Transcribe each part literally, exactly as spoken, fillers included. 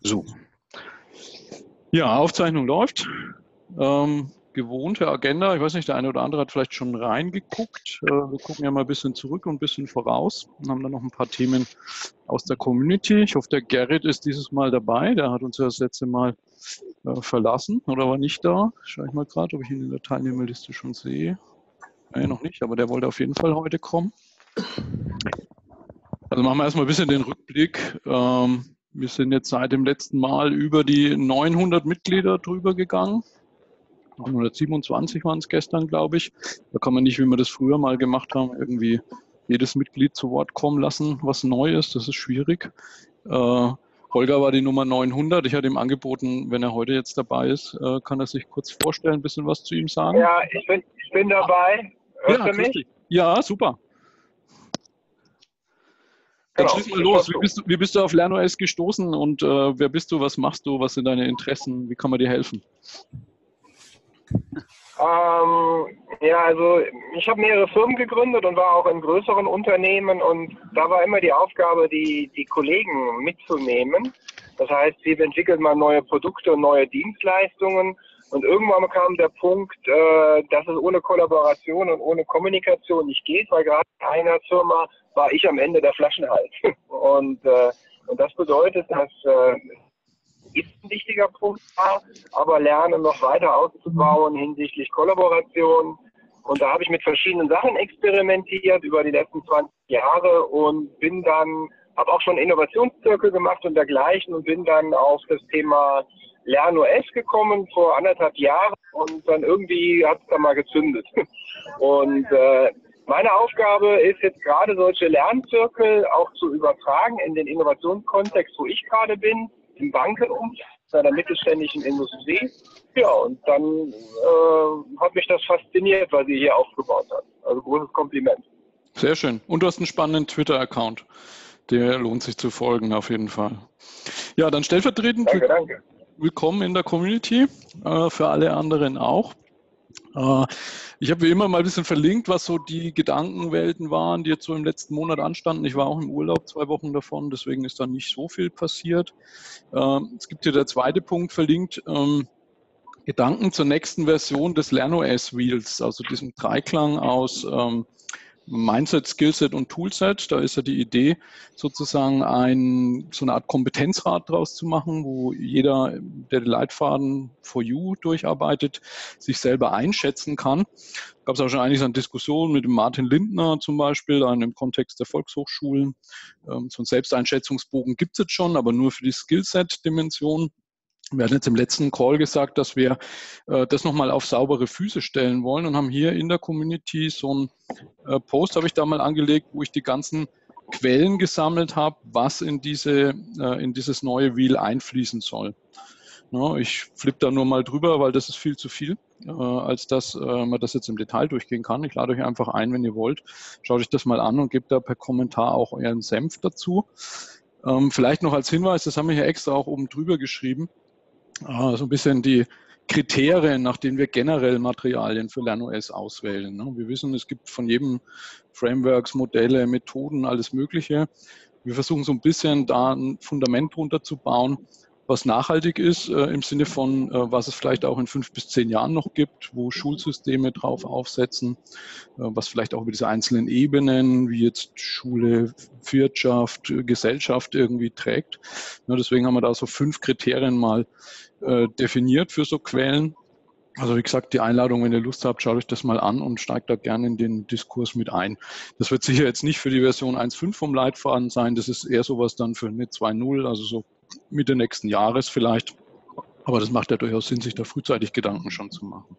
So. Ja, Aufzeichnung läuft. Ähm, gewohnte Agenda. Ich weiß nicht, der eine oder andere hat vielleicht schon reingeguckt. Äh, wir gucken ja mal ein bisschen zurück und ein bisschen voraus und haben dann noch ein paar Themen aus der Community. Ich hoffe, der Gerrit ist dieses Mal dabei. Der hat uns ja das letzte Mal äh, verlassen oder war nicht da. Schaue ich mal gerade, ob ich ihn in der Teilnehmerliste schon sehe. Nee, noch nicht, aber der wollte auf jeden Fall heute kommen. Also machen wir erstmal ein bisschen den Rückblick. Ähm, wir sind jetzt seit dem letzten Mal über die neunhundert Mitglieder drüber gegangen. neunhundertsiebenundzwanzig waren es gestern, glaube ich. Da kann man nicht, wie wir das früher mal gemacht haben, irgendwie jedes Mitglied zu Wort kommen lassen, was neu ist. Das ist schwierig. Äh, Holger war die Nummer neunhundert. Ich hatte ihm angeboten, wenn er heute jetzt dabei ist, äh, kann er sich kurz vorstellen, ein bisschen was zu ihm sagen. Ja, ich bin, ich bin dabei. Hörst ja, du mich? dich. Ja, super. Dann Genau, schieß mal los. Wie bist, du, wie bist du auf LernOS gestoßen und äh, wer bist du, was machst du, was sind deine Interessen, wie kann man dir helfen? Ähm, ja, also ich habe mehrere Firmen gegründet und war auch in größeren Unternehmen und da war immer die Aufgabe, die, die Kollegen mitzunehmen. Das heißt, wie entwickelt man neue Produkte und neue Dienstleistungen und irgendwann kam der Punkt, äh, dass es ohne Kollaboration und ohne Kommunikation nicht geht, weil gerade in einer Firma war ich am Ende der Flaschenhals. Und, äh, und das bedeutet, dass äh, ist ein wichtiger Punkt da, aber lernen noch weiter auszubauen hinsichtlich Kollaboration. Und da habe ich mit verschiedenen Sachen experimentiert über die letzten zwanzig Jahre und bin dann, habe auch schon Innovationszirkel gemacht und dergleichen und bin dann auf das Thema LernOS gekommen vor anderthalb Jahren und dann irgendwie hat es dann mal gezündet. Und äh, meine Aufgabe ist jetzt gerade solche Lernzirkel auch zu übertragen in den Innovationskontext, wo ich gerade bin, im Bankenumfeld, einer mittelständischen Industrie. Ja, und dann äh, hat mich das fasziniert, was sie hier aufgebaut hat. Also großes Kompliment. Sehr schön. Und du hast einen spannenden Twitter-Account. Der lohnt sich zu folgen auf jeden Fall. Ja, dann stellvertretend danke, danke. Willkommen in der Community, äh, für alle anderen auch. Äh, ich habe wie immer mal ein bisschen verlinkt, was so die Gedankenwelten waren, die jetzt so im letzten Monat anstanden. Ich war auch im Urlaub zwei Wochen davon, deswegen ist da nicht so viel passiert. Äh, es gibt hier der zweite Punkt verlinkt, ähm, Gedanken zur nächsten Version des LernOS Wheels, also diesem Dreiklang aus ähm, Mindset, Skillset und Toolset. Da ist ja die Idee, sozusagen ein, so eine Art Kompetenzrad draus zu machen, wo jeder, der den Leitfaden for You durcharbeitet, sich selber einschätzen kann. Gab es auch schon einiges an Diskussionen mit dem Martin Lindner zum Beispiel, dann im Kontext der Volkshochschulen. Ähm, so einen Selbsteinschätzungsbogen gibt es jetzt schon, aber nur für die Skillset-Dimension. Wir hatten jetzt im letzten Call gesagt, dass wir äh, das nochmal auf saubere Füße stellen wollen und haben hier in der Community so einen äh, Post, habe ich da mal angelegt, wo ich die ganzen Quellen gesammelt habe, was in, diese, äh, in dieses neue Wheel einfließen soll. Ja, ich flippe da nur mal drüber, weil das ist viel zu viel, äh, als dass äh, man das jetzt im Detail durchgehen kann. Ich lade euch einfach ein, wenn ihr wollt. Schaut euch das mal an und gebt da per Kommentar auch euren Senf dazu. Ähm, vielleicht noch als Hinweis, das haben wir hier extra auch oben drüber geschrieben, so ein bisschen die Kriterien, nach denen wir generell Materialien für LernOS auswählen. Wir wissen, es gibt von jedem Frameworks, Modelle, Methoden, alles Mögliche. Wir versuchen so ein bisschen da ein Fundament drunter zu bauen, was nachhaltig ist, äh, im Sinne von, äh, was es vielleicht auch in fünf bis zehn Jahren noch gibt, wo Schulsysteme drauf aufsetzen, äh, was vielleicht auch über diese einzelnen Ebenen, wie jetzt Schule, Wirtschaft, Gesellschaft irgendwie trägt. Ja, deswegen haben wir da so fünf Kriterien mal äh, definiert für so Quellen. Also wie gesagt, die Einladung, wenn ihr Lust habt, schaut euch das mal an und steigt da gerne in den Diskurs mit ein. Das wird sicher jetzt nicht für die Version eins Punkt fünf vom Leitfaden sein, das ist eher sowas dann für eine zwei Punkt null, also so Mitte nächsten Jahres vielleicht. Aber das macht ja durchaus Sinn, sich da frühzeitig Gedanken schon zu machen.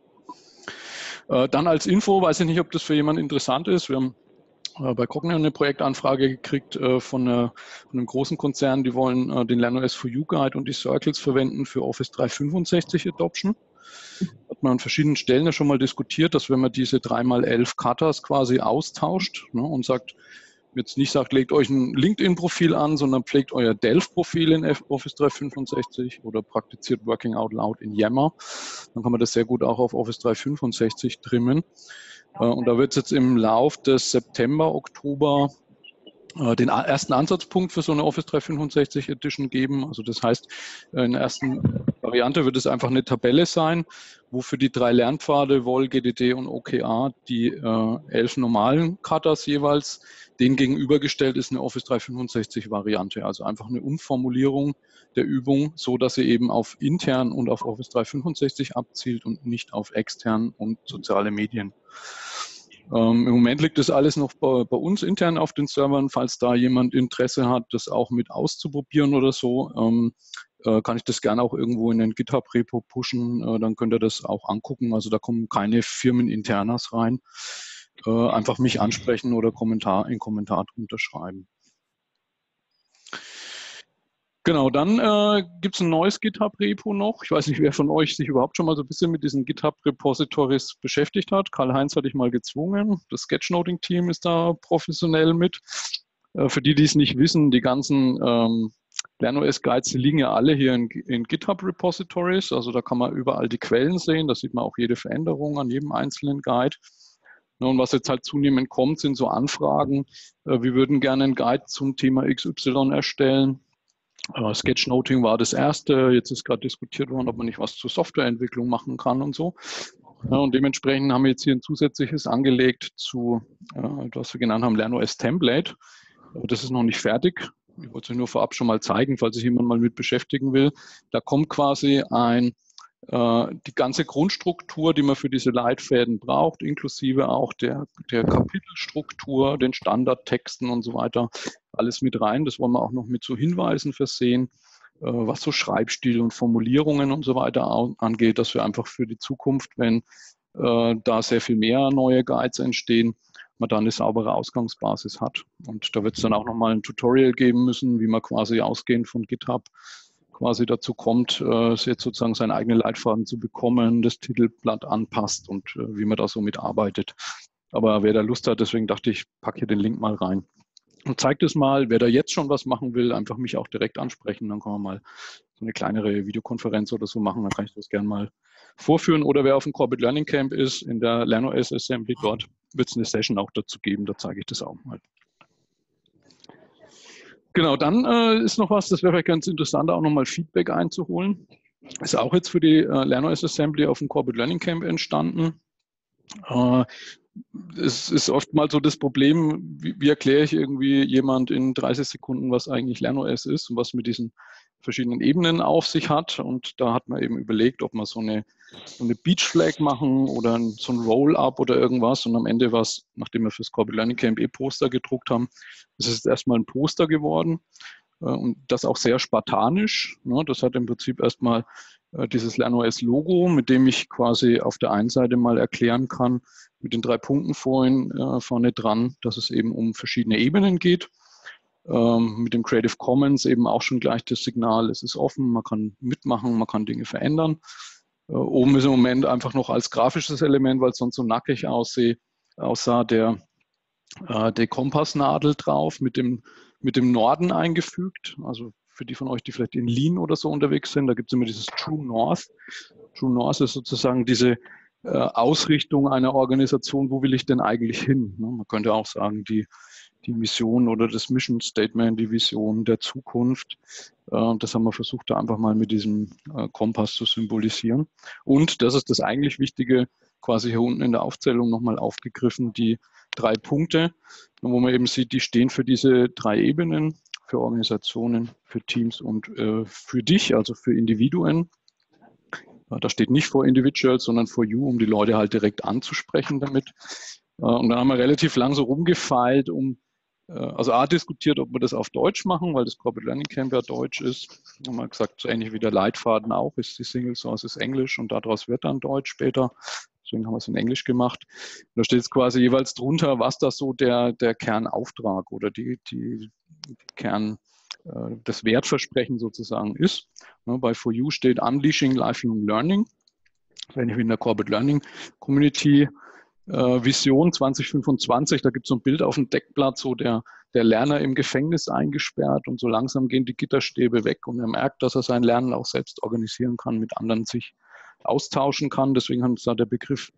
Äh, dann als Info, weiß ich nicht, ob das für jemanden interessant ist. Wir haben äh, bei Cognion eine Projektanfrage gekriegt äh, von, äh, von einem großen Konzern, die wollen äh, den LernOS for You Guide und die Circles verwenden für Office dreihundertfünfundsechzig Adoption. Hat man an verschiedenen Stellen ja schon mal diskutiert, dass wenn man diese drei mal elf Katas quasi austauscht, ne, und sagt, jetzt nicht sagt, legt euch ein LinkedIn-Profil an, sondern pflegt euer Delph-Profil in Office dreihundertfünfundsechzig oder praktiziert Working Out Loud in Yammer, dann kann man das sehr gut auch auf Office dreihundertfünfundsechzig trimmen. Und da wird es jetzt im Lauf des September, Oktober den ersten Ansatzpunkt für so eine Office dreihundertfünfundsechzig Edition geben. Also das heißt, in der ersten Variante wird es einfach eine Tabelle sein, wo für die drei Lernpfade, W O L, G D D und O K R, die äh, elf normalen Katas jeweils, denen gegenübergestellt ist eine Office dreihundertfünfundsechzig Variante. Also einfach eine Umformulierung der Übung, so dass sie eben auf intern und auf Office dreihundertfünfundsechzig abzielt und nicht auf extern und soziale Medien. Ähm, im Moment liegt das alles noch bei, bei uns intern auf den Servern. Falls da jemand Interesse hat, das auch mit auszuprobieren oder so, ähm, äh, kann ich das gerne auch irgendwo in den GitHub-Repo pushen. Äh, dann könnt ihr das auch angucken. Also da kommen keine Firmeninternas rein. Äh, einfach mich ansprechen oder Kommentar, in Kommentar drunter schreiben. Genau, dann äh, gibt es ein neues GitHub-Repo noch. Ich weiß nicht, wer von euch sich überhaupt schon mal so ein bisschen mit diesen GitHub-Repositories beschäftigt hat. Karl-Heinz hatte ich mal gezwungen. Das Sketchnoting-Team ist da professionell mit. Äh, für die, die es nicht wissen, die ganzen ähm, LernOS-Guides, die liegen ja alle hier in, in GitHub-Repositories. Also da kann man überall die Quellen sehen. Da sieht man auch jede Veränderung an jedem einzelnen Guide. Und was jetzt halt zunehmend kommt, sind so Anfragen. Äh, wir würden gerne einen Guide zum Thema X Y erstellen. Uh, Sketchnoting war das erste. Jetzt ist gerade diskutiert worden, ob man nicht was zur Softwareentwicklung machen kann und so. Ja, und dementsprechend haben wir jetzt hier ein zusätzliches angelegt zu, äh, was wir genannt haben, LernOS Template. Das ist noch nicht fertig. Ich wollte es euch nur vorab schon mal zeigen, falls sich jemand mal mit beschäftigen will. Da kommt quasi ein, äh, die ganze Grundstruktur, die man für diese Leitfäden braucht, inklusive auch der, der Kapitelstruktur, den Standardtexten und so weiter, alles mit rein. Das wollen wir auch noch mit so Hinweisen versehen, äh, was so Schreibstil und Formulierungen und so weiter angeht, dass wir einfach für die Zukunft, wenn äh, da sehr viel mehr neue Guides entstehen, man dann eine saubere Ausgangsbasis hat. Und da wird es dann auch nochmal ein Tutorial geben müssen, wie man quasi ausgehend von GitHub quasi dazu kommt, äh, jetzt sozusagen seinen eigenen Leitfaden zu bekommen, das Titelblatt anpasst und äh, wie man da so mitarbeitet. Aber wer da Lust hat, deswegen dachte ich, packe hier den Link mal rein. Und zeigt es mal, wer da jetzt schon was machen will, einfach mich auch direkt ansprechen. Dann kann man mal so eine kleinere Videokonferenz oder so machen. Dann kann ich das gerne mal vorführen. Oder wer auf dem Corbett Learning Camp ist, in der LernOS Assembly, dort wird es eine Session auch dazu geben. Da zeige ich das auch mal. Genau, dann äh, ist noch was, das wäre vielleicht ganz interessant, auch nochmal Feedback einzuholen. Ist auch jetzt für die äh, LernOS Assembly auf dem Corbett Learning Camp entstanden. Äh, Es ist oftmals so das Problem, wie, wie erkläre ich irgendwie jemand in dreißig Sekunden, was eigentlich LernOS ist und was mit diesen verschiedenen Ebenen auf sich hat. Und da hat man eben überlegt, ob man so eine, so eine Beach Flag machen oder ein, so ein Roll-Up oder irgendwas. Und am Ende war es, nachdem wir fürs Corbett Learning Camp eh Poster gedruckt haben, ist es erstmal ein Poster geworden. Und das auch sehr spartanisch. Das hat im Prinzip erstmal dieses LernOS-Logo, mit dem ich quasi auf der einen Seite mal erklären kann, mit den drei Punkten vorhin äh, vorne dran, dass es eben um verschiedene Ebenen geht. Ähm, mit dem Creative Commons eben auch schon gleich das Signal, es ist offen, man kann mitmachen, man kann Dinge verändern. Äh, oben ist im Moment einfach noch als grafisches Element, weil es sonst so nackig aussehe, aussah, der, äh, die Kompassnadel drauf mit dem, mit dem Norden eingefügt. Also für die von euch, die vielleicht in Lean oder so unterwegs sind, da gibt es immer dieses True North. True North ist sozusagen diese äh, Ausrichtung einer Organisation, wo will ich denn eigentlich hin? Ne? Man könnte auch sagen, die, die Mission oder das Mission Statement, die Vision der Zukunft. Äh, das haben wir versucht, da einfach mal mit diesem äh, Kompass zu symbolisieren. Und das ist das eigentlich Wichtige, quasi hier unten in der Aufzählung nochmal aufgegriffen, die drei Punkte, wo man eben sieht, die stehen für diese drei Ebenen, für Organisationen, für Teams und äh, für dich, also für Individuen. Da steht nicht for Individuals, sondern for you, um die Leute halt direkt anzusprechen damit. Äh, und dann haben wir relativ lang so rumgefeilt, um, äh, also A, diskutiert, ob wir das auf Deutsch machen, weil das Corbett Learning Camp ja Deutsch ist. Dann haben wir gesagt, so ähnlich wie der Leitfaden auch, ist die Single Source ist Englisch und daraus wird dann Deutsch später. Deswegen haben wir es in Englisch gemacht. Da steht es quasi jeweils drunter, was das so der, der Kernauftrag oder die, die, die Kern, äh, das Wertversprechen sozusagen ist. Ne, bei For You steht Unleashing Lifelong Learning. Wenn ich in der Corbett Learning Community äh, Vision zwanzig fünfundzwanzig, da gibt es so ein Bild auf dem Deckblatt, so der, der Lerner im Gefängnis eingesperrt und so langsam gehen die Gitterstäbe weg und er merkt, dass er sein Lernen auch selbst organisieren kann, mit anderen sich austauschen kann. Deswegen haben uns da der Begriff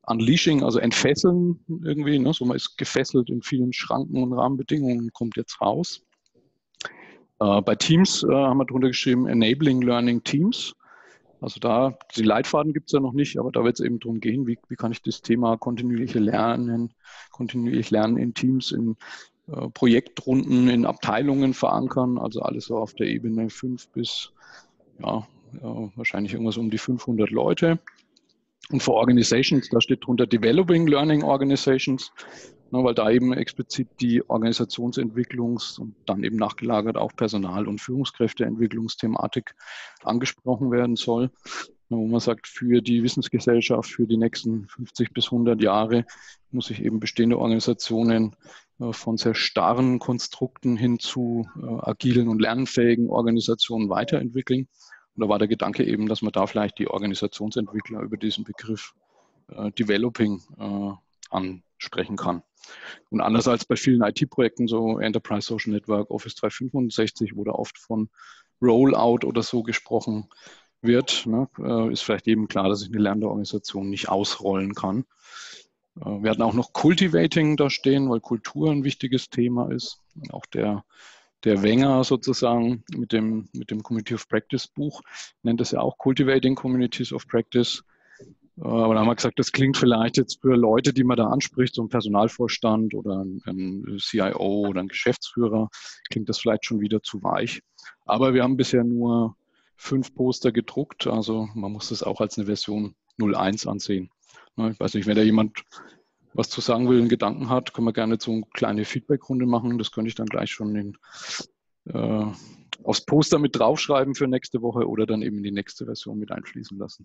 Unleashing, also entfesseln irgendwie, ne? So man ist gefesselt in vielen Schranken und Rahmenbedingungen und kommt jetzt raus. Äh, bei Teams äh, haben wir drunter geschrieben, Enabling Learning Teams. Also da, die Leitfaden gibt es ja noch nicht, aber da wird es eben darum gehen, wie, wie kann ich das Thema kontinuierliche Lernen, kontinuierlich Lernen in Teams, in äh, Projektrunden, in Abteilungen verankern, also alles so auf der Ebene fünf bis, ja, äh, wahrscheinlich irgendwas um die fünfhundert Leute. Und für Organizations, da steht drunter Developing Learning Organizations, ne, weil da eben explizit die Organisationsentwicklungs- und dann eben nachgelagert auch Personal- und Führungskräfteentwicklungsthematik angesprochen werden soll. Ne, wo man sagt, für die Wissensgesellschaft, für die nächsten fünfzig bis hundert Jahre muss sich eben bestehende Organisationen äh, von sehr starren Konstrukten hin zu äh, agilen und lernfähigen Organisationen weiterentwickeln. Und da war der Gedanke eben, dass man da vielleicht die Organisationsentwickler über diesen Begriff äh, Developing äh, ansprechen kann. Und anders als bei vielen I T-Projekten, so Enterprise Social Network, Office dreihundertfünfundsechzig, wo da oft von Rollout oder so gesprochen wird, ne, äh, ist vielleicht jedem klar, dass ich eine lernende Organisation nicht ausrollen kann. Äh, wir hatten auch noch Cultivating da stehen, weil Kultur ein wichtiges Thema ist. Auch der Der Wenger sozusagen mit dem, mit dem Community of Practice Buch nennt es ja auch Cultivating Communities of Practice. Aber da haben wir gesagt, das klingt vielleicht jetzt für Leute, die man da anspricht, so ein Personalvorstand oder ein C I O oder ein Geschäftsführer, klingt das vielleicht schon wieder zu weich. Aber wir haben bisher nur fünf Poster gedruckt, also man muss das auch als eine Version null eins ansehen. Ich weiß nicht, wenn da jemand was zu sagen will, einen Gedanken hat, können wir gerne so eine kleine Feedback-Runde machen. Das könnte ich dann gleich schon in, äh, aufs Poster mit draufschreiben für nächste Woche oder dann eben in die nächste Version mit einfließen lassen.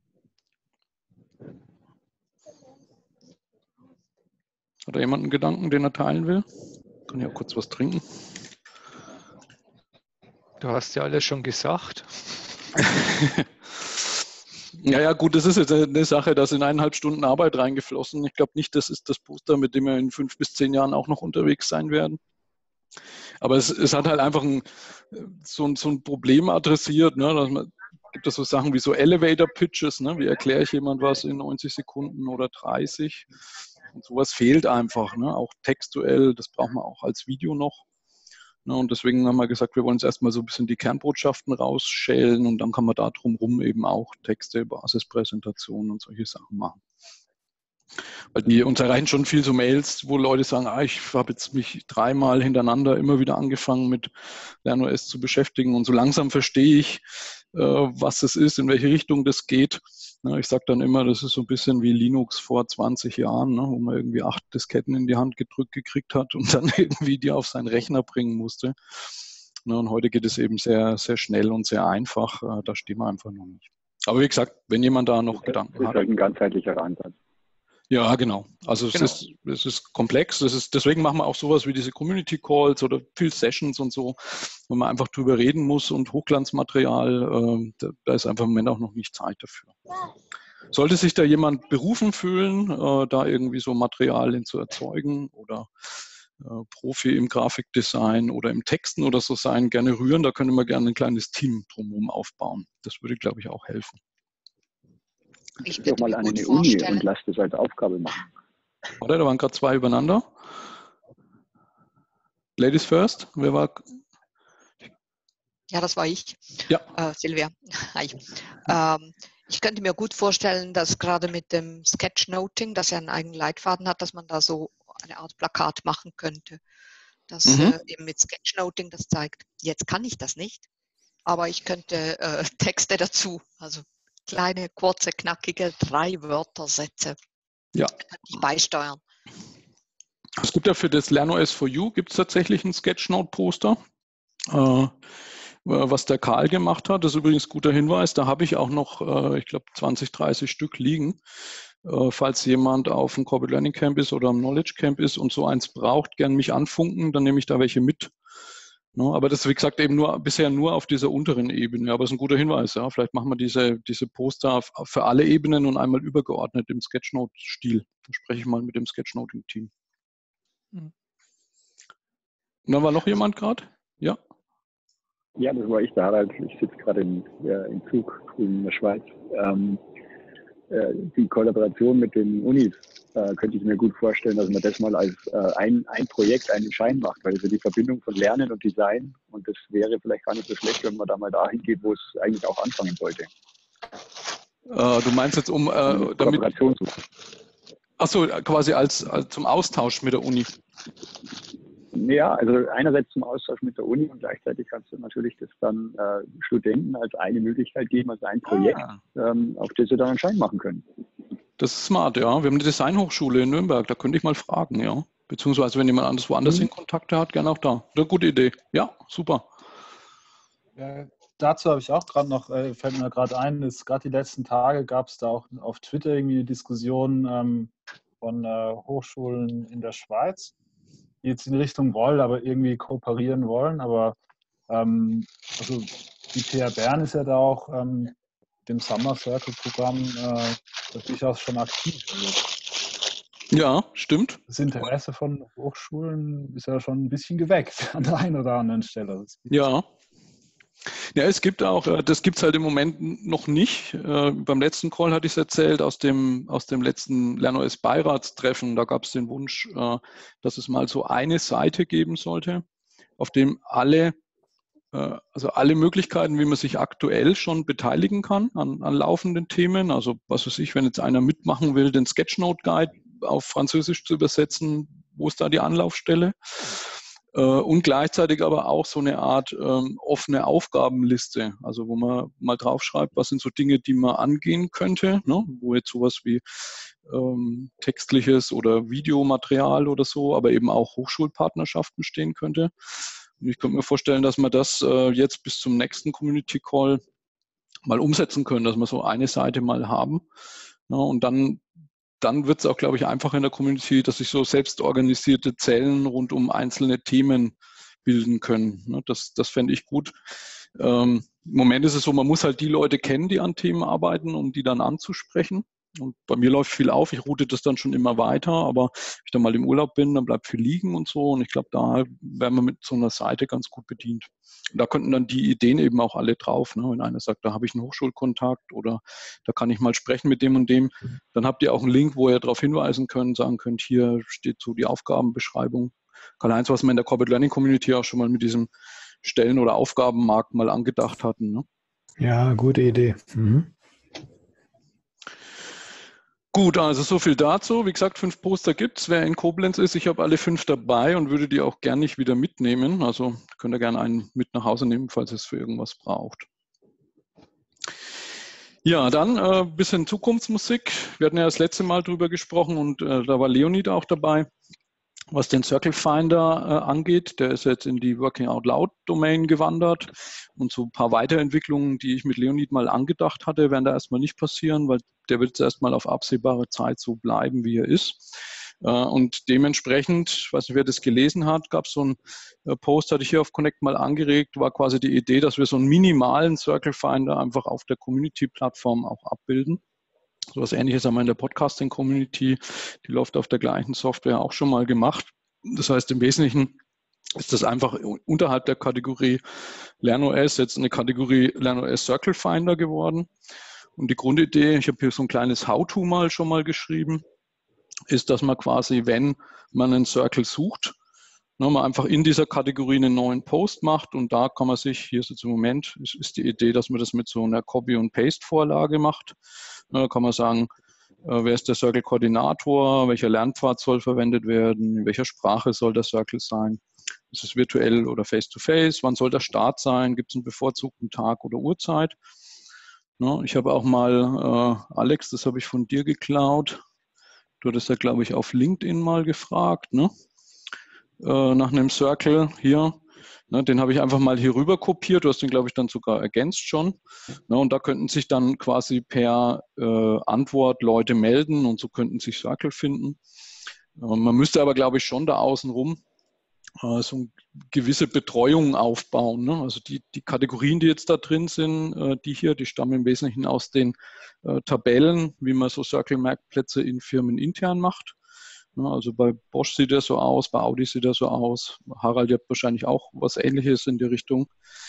Hat da jemand einen Gedanken, den er teilen will? Kann ja auch kurz was trinken. Du hast ja alles schon gesagt. Ja, ja, gut, das ist jetzt eine Sache, da sind eineinhalb Stunden Arbeit reingeflossen. Ich glaube nicht, das ist das Poster, mit dem wir in fünf bis zehn Jahren auch noch unterwegs sein werden. Aber es, es hat halt einfach ein, so, ein, so ein Problem adressiert. Ne? Dass man, gibt es so Sachen wie so Elevator-Pitches, ne? Wie erkläre ich jemand was in neunzig Sekunden oder dreißig? Und sowas fehlt einfach, ne? Auch textuell, das braucht man auch als Video noch. Ne? Und deswegen haben wir gesagt, wir wollen jetzt erstmal so ein bisschen die Kernbotschaften rausschälen und dann kann man da drumherum eben auch Texte, Basispräsentationen und solche Sachen machen. Weil die uns erreichen schon viel so Mails, wo Leute sagen, ah, ich habe jetzt mich dreimal hintereinander immer wieder angefangen mit LernOS zu beschäftigen und so langsam verstehe ich, äh, was es ist, in welche Richtung das geht. Na, ich sage dann immer, das ist so ein bisschen wie Linux vor zwanzig Jahren, ne, wo man irgendwie acht Disketten in die Hand gedrückt gekriegt hat und dann irgendwie die auf seinen Rechner bringen musste. Na, und heute geht es eben sehr, sehr schnell und sehr einfach. Äh, da stehen wir einfach noch nicht. Aber wie gesagt, wenn jemand da noch das Gedanken ist hat. halt ein ganzheitlicher Ansatz. Ja, genau. Also es, Genau. ist, es ist komplex. Das ist, deswegen machen wir auch sowas wie diese Community Calls oder viel Sessions und so, wo man einfach drüber reden muss und Hochglanzmaterial, äh, da, da ist einfach im Moment auch noch nicht Zeit dafür. Sollte sich da jemand berufen fühlen, äh, da irgendwie so Materialien zu erzeugen oder äh, Profi im Grafikdesign oder im Texten oder so sein, gerne rühren, da können wir gerne ein kleines Team drumherum aufbauen. Das würde, glaube ich, auch helfen. Ich doch mal an eine Uni und lasst das als Aufgabe machen. Oder? Da waren gerade zwei übereinander. Ladies first. Wer war? Ja, das war ich. Ja. Äh, Silvia. Hi. Ähm, ich könnte mir gut vorstellen, dass gerade mit dem Sketchnoting, das ja einen eigenen Leitfaden hat, dass man da so eine Art Plakat machen könnte. Das Mhm. äh, eben mit Sketchnoting das zeigt. Jetzt kann ich das nicht, aber ich könnte äh, Texte dazu, also kleine, kurze, knackige Drei-Wörter-Sätze Ja. die beisteuern. Es gibt ja für das LernOS for You gibt es tatsächlich ein Sketchnote-Poster, äh, was der Karl gemacht hat. Das ist übrigens ein guter Hinweis. Da habe ich auch noch, äh, ich glaube, zwanzig, dreißig Stück liegen. Äh, falls jemand auf dem Corporate Learning Camp ist oder am Knowledge Camp ist und so eins braucht, gern mich anfunken, dann nehme ich da welche mit. No, aber das ist, wie gesagt, eben nur bisher nur auf dieser unteren Ebene. Aber es ist ein guter Hinweis. Ja. Vielleicht machen wir diese, diese Poster für alle Ebenen und einmal übergeordnet im Sketchnote-Stil. Da spreche ich mal mit dem Sketchnoting-Team. Und dann war noch jemand gerade? Ja. Ja, das war ich, der Harald. Ich sitze gerade im, ja, im Zug in der Schweiz. Ähm, äh, die Kollaboration mit den Unis äh, könnte ich mir gut vorstellen, dass man das mal als äh, ein, ein Projekt, einen Schein macht, weil so die Verbindung von Lernen und Design, und das wäre vielleicht gar nicht so schlecht, wenn man da mal dahin geht, wo es eigentlich auch anfangen sollte. Äh, du meinst jetzt um äh, damit. Achso, quasi als, als zum Austausch mit der Uni. Ja, also einerseits zum Austausch mit der Uni und gleichzeitig kannst du natürlich das dann äh, Studenten als eine Möglichkeit geben, als ein Projekt, ah. ähm, auf das sie dann einen Schein machen können. Das ist smart, ja. Wir haben eine Designhochschule in Nürnberg, da könnte ich mal fragen, ja. Beziehungsweise, wenn jemand anderes woanders mhm. hin Kontakte hat, gerne auch da. Eine gute Idee. Ja, super. Ja, dazu habe ich auch gerade noch, äh, fällt mir gerade ein, ist gerade die letzten Tage gab es da auch auf Twitter irgendwie eine Diskussion ähm, von äh, Hochschulen in der Schweiz, die jetzt in Richtung wollen, aber irgendwie kooperieren wollen. Aber ähm, also die T H Bern ist ja da auch ähm, dem Summer Circle Programm äh, durchaus schon aktiv. Also ja, stimmt. Das Interesse von Hochschulen ist ja schon ein bisschen geweckt an der einen oder anderen Stelle. Ja. Ja, es gibt auch, das gibt es halt im Moment noch nicht. Äh, beim letzten Call hatte ich es erzählt, aus dem, aus dem letzten LernOS-Beiratstreffen, da gab es den Wunsch, äh, dass es mal so eine Seite geben sollte, auf dem alle, äh, also alle Möglichkeiten, wie man sich aktuell schon beteiligen kann an, an laufenden Themen. Also was weiß ich, wenn jetzt einer mitmachen will, den Sketchnote-Guide auf Französisch zu übersetzen, wo ist da die Anlaufstelle? Und gleichzeitig aber auch so eine Art ähm, offene Aufgabenliste, also wo man mal draufschreibt, was sind so Dinge, die man angehen könnte, ne? Wo jetzt sowas wie ähm, textliches oder Videomaterial oder so, aber eben auch Hochschulpartnerschaften stehen könnte. Und ich könnte mir vorstellen, dass wir das äh, jetzt bis zum nächsten Community Call mal umsetzen können, dass wir so eine Seite mal haben. Ja, und dann Dann wird es auch, glaube ich, einfacher in der Community, dass sich so selbstorganisierte Zellen rund um einzelne Themen bilden können. Das, das fände ich gut. Ähm, im Moment ist es so, man muss halt die Leute kennen, die an Themen arbeiten, um die dann anzusprechen. Und bei mir läuft viel auf, ich route das dann schon immer weiter, aber wenn ich dann mal im Urlaub bin, dann bleibt viel liegen und so. Und ich glaube, da werden wir mit so einer Seite ganz gut bedient. Und da könnten dann die Ideen eben auch alle drauf. Ne? Wenn einer sagt, da habe ich einen Hochschulkontakt oder da kann ich mal sprechen mit dem und dem, dann habt ihr auch einen Link, wo ihr darauf hinweisen könnt, sagen könnt, hier steht so die Aufgabenbeschreibung. Karl-Heinz, was wir in der Corporate Learning Community auch schon mal mit diesem Stellen- oder Aufgabenmarkt mal angedacht hatten. Ne? Ja, gute Idee. Mhm. Gut, also so viel dazu. Wie gesagt, fünf Poster gibt es. Wer in Koblenz ist, ich habe alle fünf dabei und würde die auch gerne nicht wieder mitnehmen. Also könnt ihr gerne einen mit nach Hause nehmen, falls es für irgendwas braucht. Ja, dann ein äh, bisschen Zukunftsmusik. Wir hatten ja das letzte Mal drüber gesprochen und äh, da war Leonid auch dabei. Was den Circle Finder äh, angeht, der ist jetzt in die Working Out Loud Domain gewandert und so ein paar Weiterentwicklungen, die ich mit Leonid mal angedacht hatte, werden da erstmal nicht passieren, weil der wird jetzt erstmal auf absehbare Zeit so bleiben, wie er ist. Äh, und dementsprechend, ich weiß nicht, wer das gelesen hat, gab es so einen äh, Post, hatte ich hier auf Connect mal angeregt, war quasi die Idee, dass wir so einen minimalen Circle Finder einfach auf der Community-Plattform auch abbilden. So was Ähnliches haben wir in der Podcasting-Community, die läuft auf der gleichen Software auch schon mal gemacht. Das heißt, im Wesentlichen ist das einfach unterhalb der Kategorie LernOS jetzt eine Kategorie LernOS Circle Finder geworden. Und die Grundidee, ich habe hier so ein kleines How-To mal schon mal geschrieben, ist, dass man quasi, wenn man einen Circle sucht, man einfach in dieser Kategorie einen neuen Post macht und da kann man sich, hier ist jetzt im Moment, ist, ist die Idee, dass man das mit so einer Copy- und Paste-Vorlage macht. Da kann man sagen, äh, wer ist der Circle-Koordinator, welcher Lernpfad soll verwendet werden, in welcher Sprache soll der Circle sein, ist es virtuell oder face-to-face, wann soll der Start sein, gibt es einen bevorzugten Tag oder Uhrzeit. Ja, ich habe auch mal, äh, Alex, das habe ich von dir geklaut, du hattest ja, glaube ich, auf LinkedIn mal gefragt, ne? nach einem Circle hier, ne, den habe ich einfach mal hier rüber kopiert, du hast den, glaube ich, dann sogar ergänzt schon, ne, und da könnten sich dann quasi per äh, Antwort Leute melden und so könnten sich Circle finden. Äh, man müsste aber, glaube ich, schon da außenrum äh, so eine gewisse Betreuung aufbauen, ne? Also die, die Kategorien, die jetzt da drin sind, äh, die hier, die stammen im Wesentlichen aus den äh, Tabellen, wie man so Circle-Marktplätze in Firmen intern macht. Also bei Bosch sieht er so aus, bei Audi sieht er so aus. Harald, ihr habt wahrscheinlich auch was Ähnliches in die Richtung.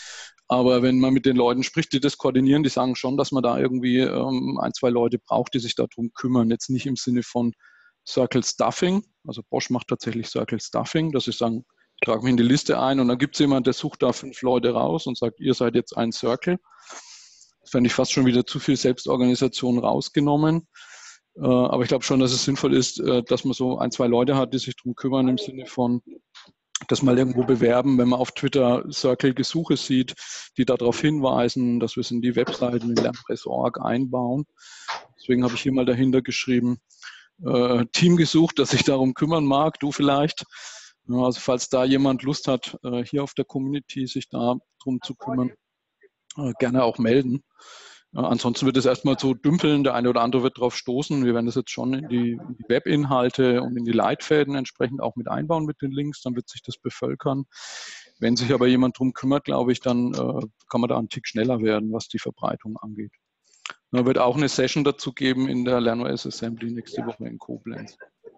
Aber wenn man mit den Leuten spricht, die das koordinieren, die sagen schon, dass man da irgendwie ähm, ein, zwei Leute braucht, die sich darum kümmern. Jetzt nicht im Sinne von Circle Stuffing. Also Bosch macht tatsächlich Circle Stuffing, dass sie sagen, ich trage mich in die Liste ein und dann gibt es jemanden, der sucht da fünf Leute raus und sagt, ihr seid jetzt ein Circle. Das fände ich fast schon wieder zu viel Selbstorganisation rausgenommen. Äh, aber ich glaube schon, dass es sinnvoll ist, äh, dass man so ein, zwei Leute hat, die sich darum kümmern im Sinne von, das mal irgendwo bewerben, wenn man auf Twitter Circle-Gesuche sieht, die darauf hinweisen, dass wir es in die Webseiten in Lernpress Punkt org einbauen. Deswegen habe ich hier mal dahinter geschrieben, äh, Team gesucht, das sich darum kümmern mag, du vielleicht. Ja, also falls da jemand Lust hat, äh, hier auf der Community sich da drum zu kümmern, äh, gerne auch melden. Äh, ansonsten wird es erstmal so dümpeln, der eine oder andere wird drauf stoßen. Wir werden das jetzt schon in die, in die Webinhalte und in die Leitfäden entsprechend auch mit einbauen mit den Links, dann wird sich das bevölkern. Wenn sich aber jemand drum kümmert, glaube ich, dann äh, kann man da einen Tick schneller werden, was die Verbreitung angeht. Da wird auch eine Session dazu geben in der LernOS Assembly nächste Woche in Koblenz.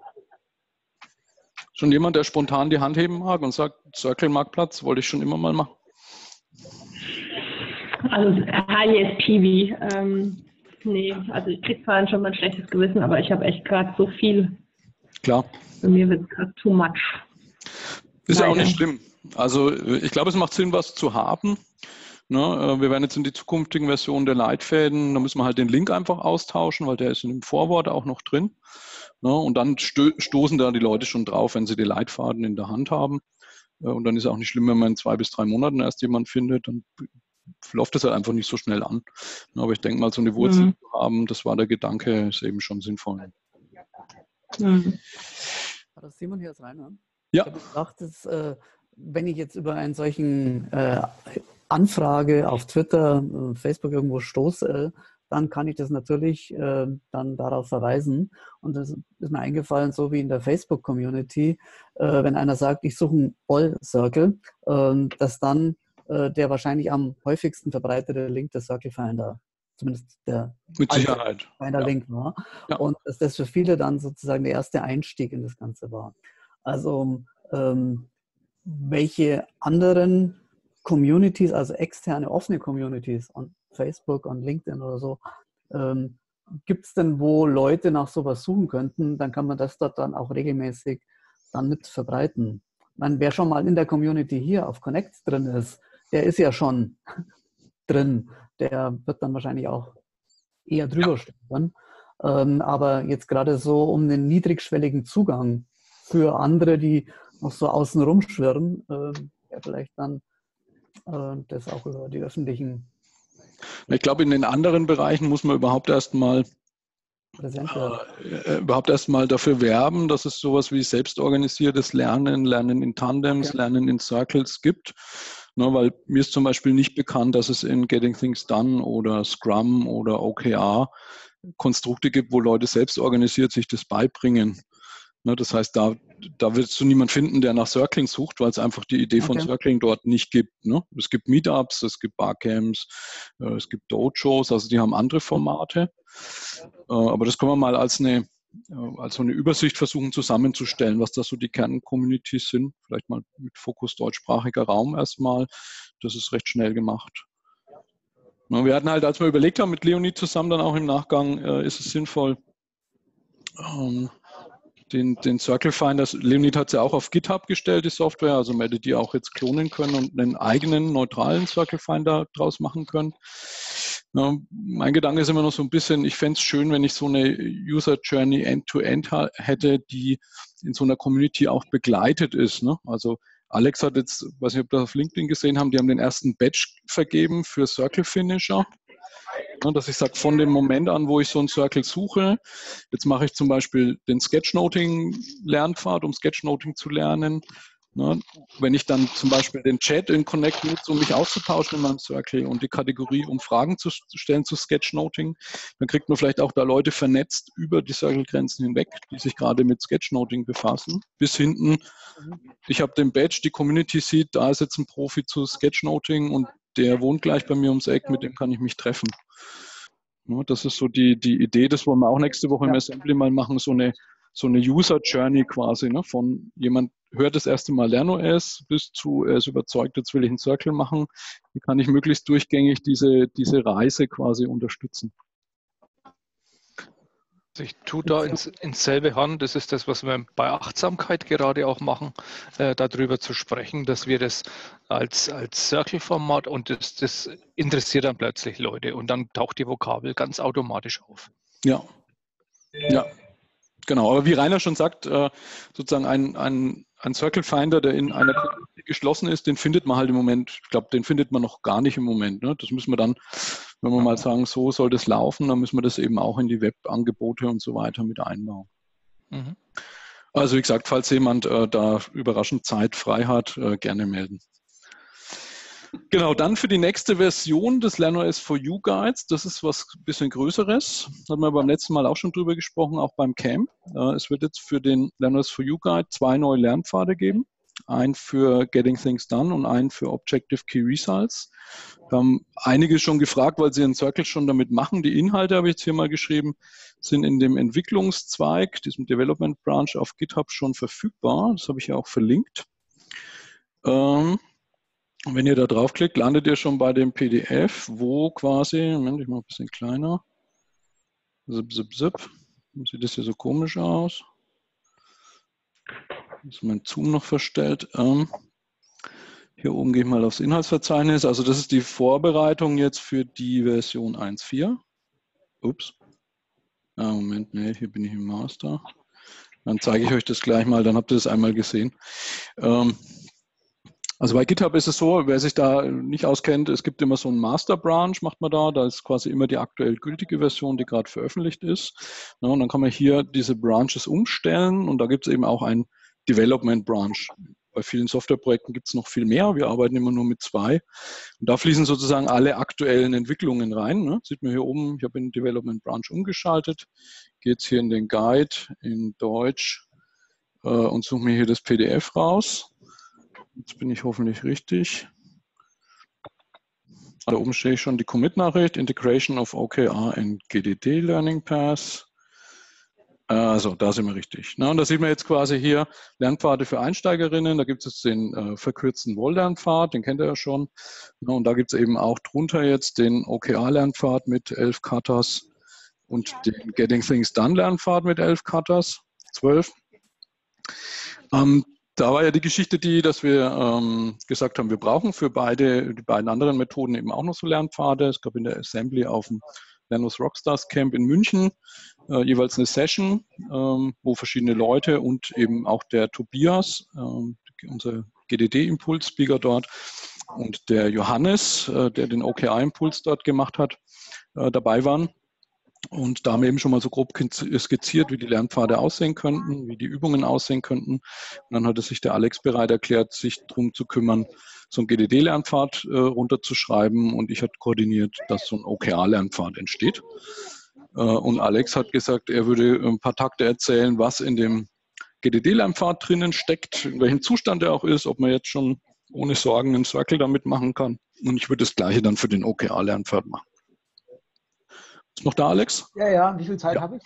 Schon jemand, der spontan die Hand heben mag und sagt, Circle-Marktplatz wollte ich schon immer mal machen? Also H I S P V, ähm, nee, also ich kriege zwar schon mal ein schlechtes Gewissen, aber ich habe echt gerade so viel. Klar. Für mir wird es gerade too much. Ist ja auch Leider. nicht schlimm. Also ich glaube, es macht Sinn, was zu haben. Ne, wir werden jetzt in die zukünftigen Versionen der Leitfäden, da müssen wir halt den Link einfach austauschen, weil der ist in dem Vorwort auch noch drin. Ne, und dann sto stoßen da die Leute schon drauf, wenn sie die Leitfaden in der Hand haben. Und dann ist es auch nicht schlimm, wenn man in zwei bis drei Monaten erst jemanden findet, dann läuft das halt einfach nicht so schnell an. Aber ich denke mal, so eine Wurzel Mhm. zu haben, das war der Gedanke, ist eben schon sinnvoll. Mhm. Das Simon hier ist Rainer. Ja. Ich habe gedacht, dass, äh, wenn ich jetzt über einen solchen äh, Anfrage auf Twitter, äh, Facebook irgendwo stoße, äh, dann kann ich das natürlich äh, dann darauf verweisen. Und das ist mir eingefallen, so wie in der Facebook-Community, äh, wenn einer sagt, ich suche einen All-Circle, äh, dass dann äh, der wahrscheinlich am häufigsten verbreitete Link der Circle Finder, zumindest der Mit Sicherheit. Finder Ja. Link war. Ja. Und dass das für viele dann sozusagen der erste Einstieg in das Ganze war. Also ähm, welche anderen Communities, also externe, offene Communities on Facebook, on LinkedIn oder so, ähm, gibt es denn, wo Leute nach sowas suchen könnten? Dann kann man das dort dann auch regelmäßig dann mit verbreiten. Man, wer schon mal in der Community hier auf Connect drin ist, der ist ja schon drin. Der wird dann wahrscheinlich auch eher drüber Ja. stehen. Ähm, aber jetzt gerade so um einen niedrigschwelligen Zugang für andere, die noch so außen rumschwirren, äh, ja, vielleicht dann äh, das auch über die öffentlichen Ich glaube, in den anderen Bereichen muss man überhaupt erstmal präsent werden. äh, überhaupt erstmal dafür werben, dass es sowas wie selbstorganisiertes Lernen, Lernen in Tandems, Okay. Lernen in Circles gibt. Ne, weil mir ist zum Beispiel nicht bekannt, dass es in Getting Things Done oder Scrum oder O K R Konstrukte gibt, wo Leute selbst organisiert sich das beibringen. Ne, das heißt, da, da wirst du niemanden finden, der nach Circling sucht, weil es einfach die Idee von Okay. Circling dort nicht gibt. Ne? Es gibt Meetups, es gibt Barcamps, äh, es gibt Dojos, also die haben andere Formate. Äh, aber das können wir mal als eine, äh, als so eine Übersicht versuchen zusammenzustellen, was da so die Kern-Communities sind. Vielleicht mal mit Fokus deutschsprachiger Raum erstmal. Das ist recht schnell gemacht. Na, wir hatten halt, als wir überlegt haben, mit Leonid zusammen dann auch im Nachgang, äh, ist es sinnvoll, ähm, den, den Circle Finder, Leonid hat es ja auch auf GitHub gestellt, die Software, also man hätte die auch jetzt klonen können und einen eigenen neutralen Circle Finder draus machen können. Ja, mein Gedanke ist immer noch so ein bisschen, ich fände es schön, wenn ich so eine User Journey End-to-End hätte, die in so einer Community auch begleitet ist. Ne? Also Alex hat jetzt, weiß nicht, ob wir das auf LinkedIn gesehen haben, die haben den ersten Badge vergeben für Circle Finisher. Ne, dass ich sage, von dem Moment an, wo ich so einen Circle suche, jetzt mache ich zum Beispiel den Sketchnoting-Lernpfad, um Sketchnoting zu lernen. Ne, wenn ich dann zum Beispiel den Chat in Connect nutze, um mich auszutauschen in meinem Circle und die Kategorie, um Fragen zu, zu stellen zu Sketchnoting, dann kriegt man vielleicht auch da Leute vernetzt über die Circle-Grenzen hinweg, die sich gerade mit Sketchnoting befassen. Bis hinten, ich habe den Badge, die Community sieht, da ist jetzt ein Profi zu Sketchnoting und der wohnt gleich bei mir ums Eck, mit dem kann ich mich treffen. Ja, das ist so die, die Idee, das wollen wir auch nächste Woche im Ja. Assembly mal machen, so eine, so eine User Journey quasi, ne, von jemand, hört das erste Mal LernOS bis zu, er ist überzeugt, jetzt will ich einen Circle machen. Wie kann ich möglichst durchgängig diese, diese Reise quasi unterstützen? Also ich tue da ins, ins selbe Hand, das ist das, was wir bei Achtsamkeit gerade auch machen, äh, darüber zu sprechen, dass wir das als, als Circle-Format und das, das interessiert dann plötzlich Leute und dann taucht die Vokabel ganz automatisch auf. Ja, ja, genau. Aber wie Rainer schon sagt, äh, sozusagen ein, ein, ein Circle Finder, der in einer Community geschlossen ist, den findet man halt im Moment, ich glaube, den findet man noch gar nicht im Moment. Ne? Das müssen wir dann, wenn wir mal sagen, so soll das laufen, dann müssen wir das eben auch in die Webangebote und so weiter mit einbauen. Mhm. Also wie gesagt, falls jemand äh, da überraschend Zeit frei hat, äh, gerne melden. Genau, dann für die nächste Version des LernOS for You Guides, das ist was ein bisschen Größeres, hatten wir beim letzten Mal auch schon drüber gesprochen, auch beim Camp. Äh, es wird jetzt für den LernOS for You Guide zwei neue Lernpfade geben. Einen für Getting Things Done und einen für Objective Key Results. Wir haben einige schon gefragt, weil sie einen Circle schon damit machen. Die Inhalte, habe ich jetzt hier mal geschrieben, sind in dem Entwicklungszweig, diesem Development Branch auf GitHub schon verfügbar. Das habe ich ja auch verlinkt. Ähm, wenn ihr da draufklickt, landet ihr schon bei dem P D F, wo quasi, Moment, ich mache ein bisschen kleiner. Zip, zip, zip. Sieht das hier so komisch aus? Ist mein Zoom noch verstellt. Ähm, hier oben gehe ich mal aufs Inhaltsverzeichnis. Also das ist die Vorbereitung jetzt für die Version eins Punkt vier. Ups. Ah, Moment, nee, hier bin ich im Master. Dann zeige ich euch das gleich mal, dann habt ihr das einmal gesehen. Ähm, also bei GitHub ist es so, wer sich da nicht auskennt, es gibt immer so einen Master Branch, macht man da, da ist quasi immer die aktuell gültige Version, die gerade veröffentlicht ist. Ja, und dann kann man hier diese Branches umstellen und da gibt es eben auch einen Development Branch. Bei vielen Softwareprojekten gibt es noch viel mehr, wir arbeiten immer nur mit zwei. Und da fließen sozusagen alle aktuellen Entwicklungen rein. Ne? Sieht man hier oben, ich habe den Development Branch umgeschaltet, gehe jetzt hier in den Guide in Deutsch äh, und suche mir hier das P D F raus. Jetzt bin ich hoffentlich richtig. Da oben stehe ich schon die Commit-Nachricht, Integration of O K R and G D D Learning Path. Also, da sind wir richtig. Na, und da sieht man jetzt quasi hier Lernpfade für Einsteigerinnen. Da gibt es den äh, verkürzten Wohl-Lernpfad, den kennt ihr ja schon. Na, und da gibt es eben auch drunter jetzt den O K R-Lernpfad mit elf Katas und den Getting Things Done-Lernpfad mit elf Katas, zwölf. Ähm, Da war ja die Geschichte die, dass wir ähm, gesagt haben, wir brauchen für beide, die beiden anderen Methoden eben auch noch so Lernpfade. Es gab in der Assembly auf dem LernOS Rockstars Camp in München äh, jeweils eine Session, ähm, wo verschiedene Leute und eben auch der Tobias, ähm, unser G D D-Impuls-Speaker dort, und der Johannes, äh, der den O K R-Impuls dort gemacht hat, äh, dabei waren. Und da haben wir eben schon mal so grob skizziert, wie die Lernpfade aussehen könnten, wie die Übungen aussehen könnten. Und dann hatte sich der Alex bereit erklärt, sich darum zu kümmern, so einen G D D-Lernpfad äh, runterzuschreiben. Und ich hatte koordiniert, dass so ein O K R-Lernpfad entsteht. Äh, und Alex hat gesagt, er würde ein paar Takte erzählen, was in dem G D D-Lernpfad drinnen steckt, in welchem Zustand er auch ist, ob man jetzt schon ohne Sorgen einen Circle damit machen kann. Und ich würde das Gleiche dann für den O K R-Lernpfad machen. Ist noch da, Alex? Ja, ja. Wie viel Zeit ja. habe ich?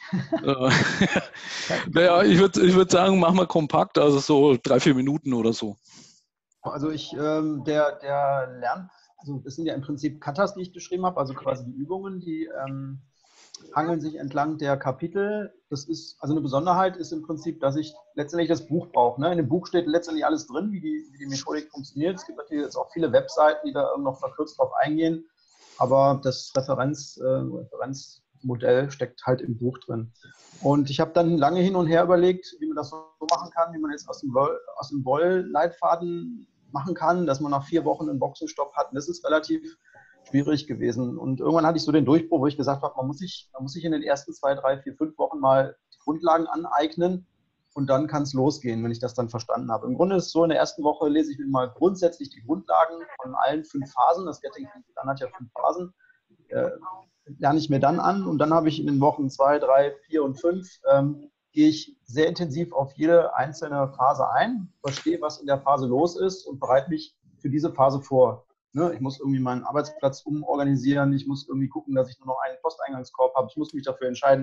Naja, ich würde ich würd sagen, machen wir kompakt, also so drei, vier Minuten oder so. Also ich, ähm, der, der Lern, also das sind ja im Prinzip Katas, die ich beschrieben habe, also quasi die Übungen, die ähm, hangeln sich entlang der Kapitel. Das ist, also eine Besonderheit ist im Prinzip, dass ich letztendlich das Buch brauche. Ne? In dem Buch steht letztendlich alles drin, wie die, wie die Methodik funktioniert. Es gibt natürlich jetzt auch viele Webseiten, die da noch verkürzt drauf eingehen. Aber das Referenz, äh, Referenzmodell steckt halt im Buch drin. Und ich habe dann lange hin und her überlegt, wie man das so machen kann, wie man jetzt aus dem Woll, aus dem Woll-Leitfaden machen kann, dass man nach vier Wochen einen Boxenstopp hat. Und das ist relativ schwierig gewesen. Und irgendwann hatte ich so den Durchbruch, wo ich gesagt habe, man muss sich, man muss sich in den ersten zwei, drei, vier, fünf Wochen mal die Grundlagen aneignen. Und dann kann es losgehen, wenn ich das dann verstanden habe. Im Grunde ist es so, in der ersten Woche lese ich mir mal grundsätzlich die Grundlagen von allen fünf Phasen. Das Getting Things Done hat ja fünf Phasen. Äh, lerne ich mir dann an und dann habe ich in den Wochen zwei, drei, vier und fünf ähm, gehe ich sehr intensiv auf jede einzelne Phase ein, verstehe, was in der Phase los ist und bereite mich für diese Phase vor. Ne? Ich muss irgendwie meinen Arbeitsplatz umorganisieren, ich muss irgendwie gucken, dass ich nur noch einen Posteingangskorb habe, ich muss mich dafür entscheiden,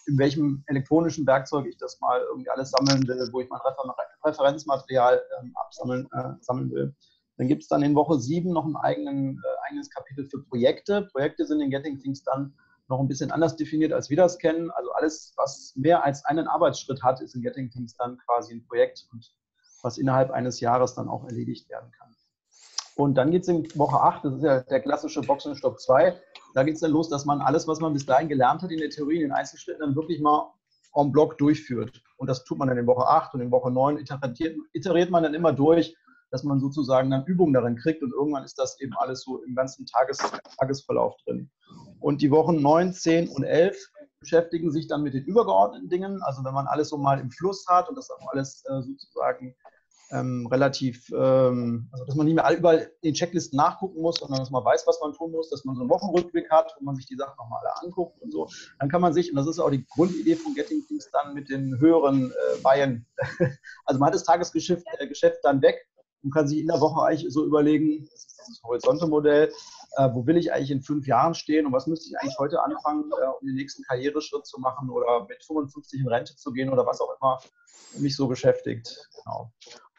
in welchem elektronischen Werkzeug ich das mal irgendwie alles sammeln will, wo ich mein Refer Referenzmaterial ähm, absammeln äh, sammeln will. Dann gibt es dann in Woche sieben noch ein eigenen, äh, eigenes Kapitel für Projekte. Projekte sind in Getting Things Done noch ein bisschen anders definiert, als wir das kennen. Also alles, was mehr als einen Arbeitsschritt hat, ist in Getting Things Done quasi ein Projekt und was innerhalb eines Jahres dann auch erledigt werden kann. Und dann geht es in Woche acht, das ist ja der klassische Boxenstopp zwei, da geht es dann los, dass man alles, was man bis dahin gelernt hat in der Theorie, in den Einzelschritten, dann wirklich mal en bloc durchführt. Und das tut man dann in Woche acht und in Woche neun iteriert, iteriert man dann immer durch, dass man sozusagen dann Übungen darin kriegt und irgendwann ist das eben alles so im ganzen Tages, Tagesverlauf drin. Und die Wochen neun, zehn und elf beschäftigen sich dann mit den übergeordneten Dingen, also wenn man alles so mal im Fluss hat und das auch alles äh, sozusagen ähm, relativ, ähm, also dass man nicht mehr überall in Checklisten nachgucken muss, sondern dass man weiß, was man tun muss, dass man so einen Wochenrückblick hat, wo man sich die Sachen nochmal alle anguckt und so, dann kann man sich, und das ist auch die Grundidee von Getting Things Done, mit den höheren äh, Weihen, also man hat das Tagesgeschäft äh, Geschäft dann weg und kann sich in der Woche eigentlich so überlegen, das ist dieses Horizonte-Modell, äh, wo will ich eigentlich in fünf Jahren stehen und was müsste ich eigentlich heute anfangen, äh, um den nächsten Karriereschritt zu machen oder mit fünfundfünfzig in Rente zu gehen oder was auch immer mich so beschäftigt. Genau.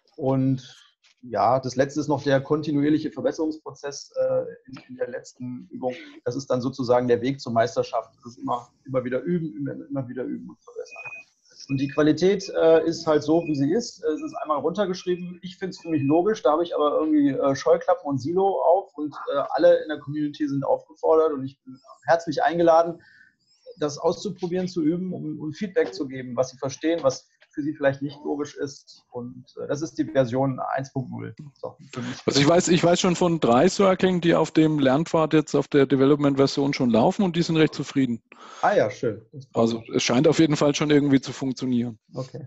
Und ja, das letzte ist noch der kontinuierliche Verbesserungsprozess äh, in, in der letzten Übung. Das ist dann sozusagen der Weg zur Meisterschaft. Das ist immer, immer wieder üben, immer, immer wieder üben und verbessern. Und die Qualität äh, ist halt so, wie sie ist. Es ist einmal runtergeschrieben. Ich finde es für mich logisch, da habe ich aber irgendwie äh, Scheuklappen und Silo auf und äh, alle in der Community sind aufgefordert und ich bin herzlich eingeladen, das auszuprobieren, zu üben und um, um Feedback zu geben, was sie verstehen, was für sie vielleicht nicht logisch ist. Und äh, das ist die Version eins Punkt null. So, also ich weiß, ich weiß schon von drei Circling, die auf dem Lernpfad jetzt auf der Development-Version schon laufen und die sind recht zufrieden. Ah ja, schön. Also es scheint auf jeden Fall schon irgendwie zu funktionieren. Okay.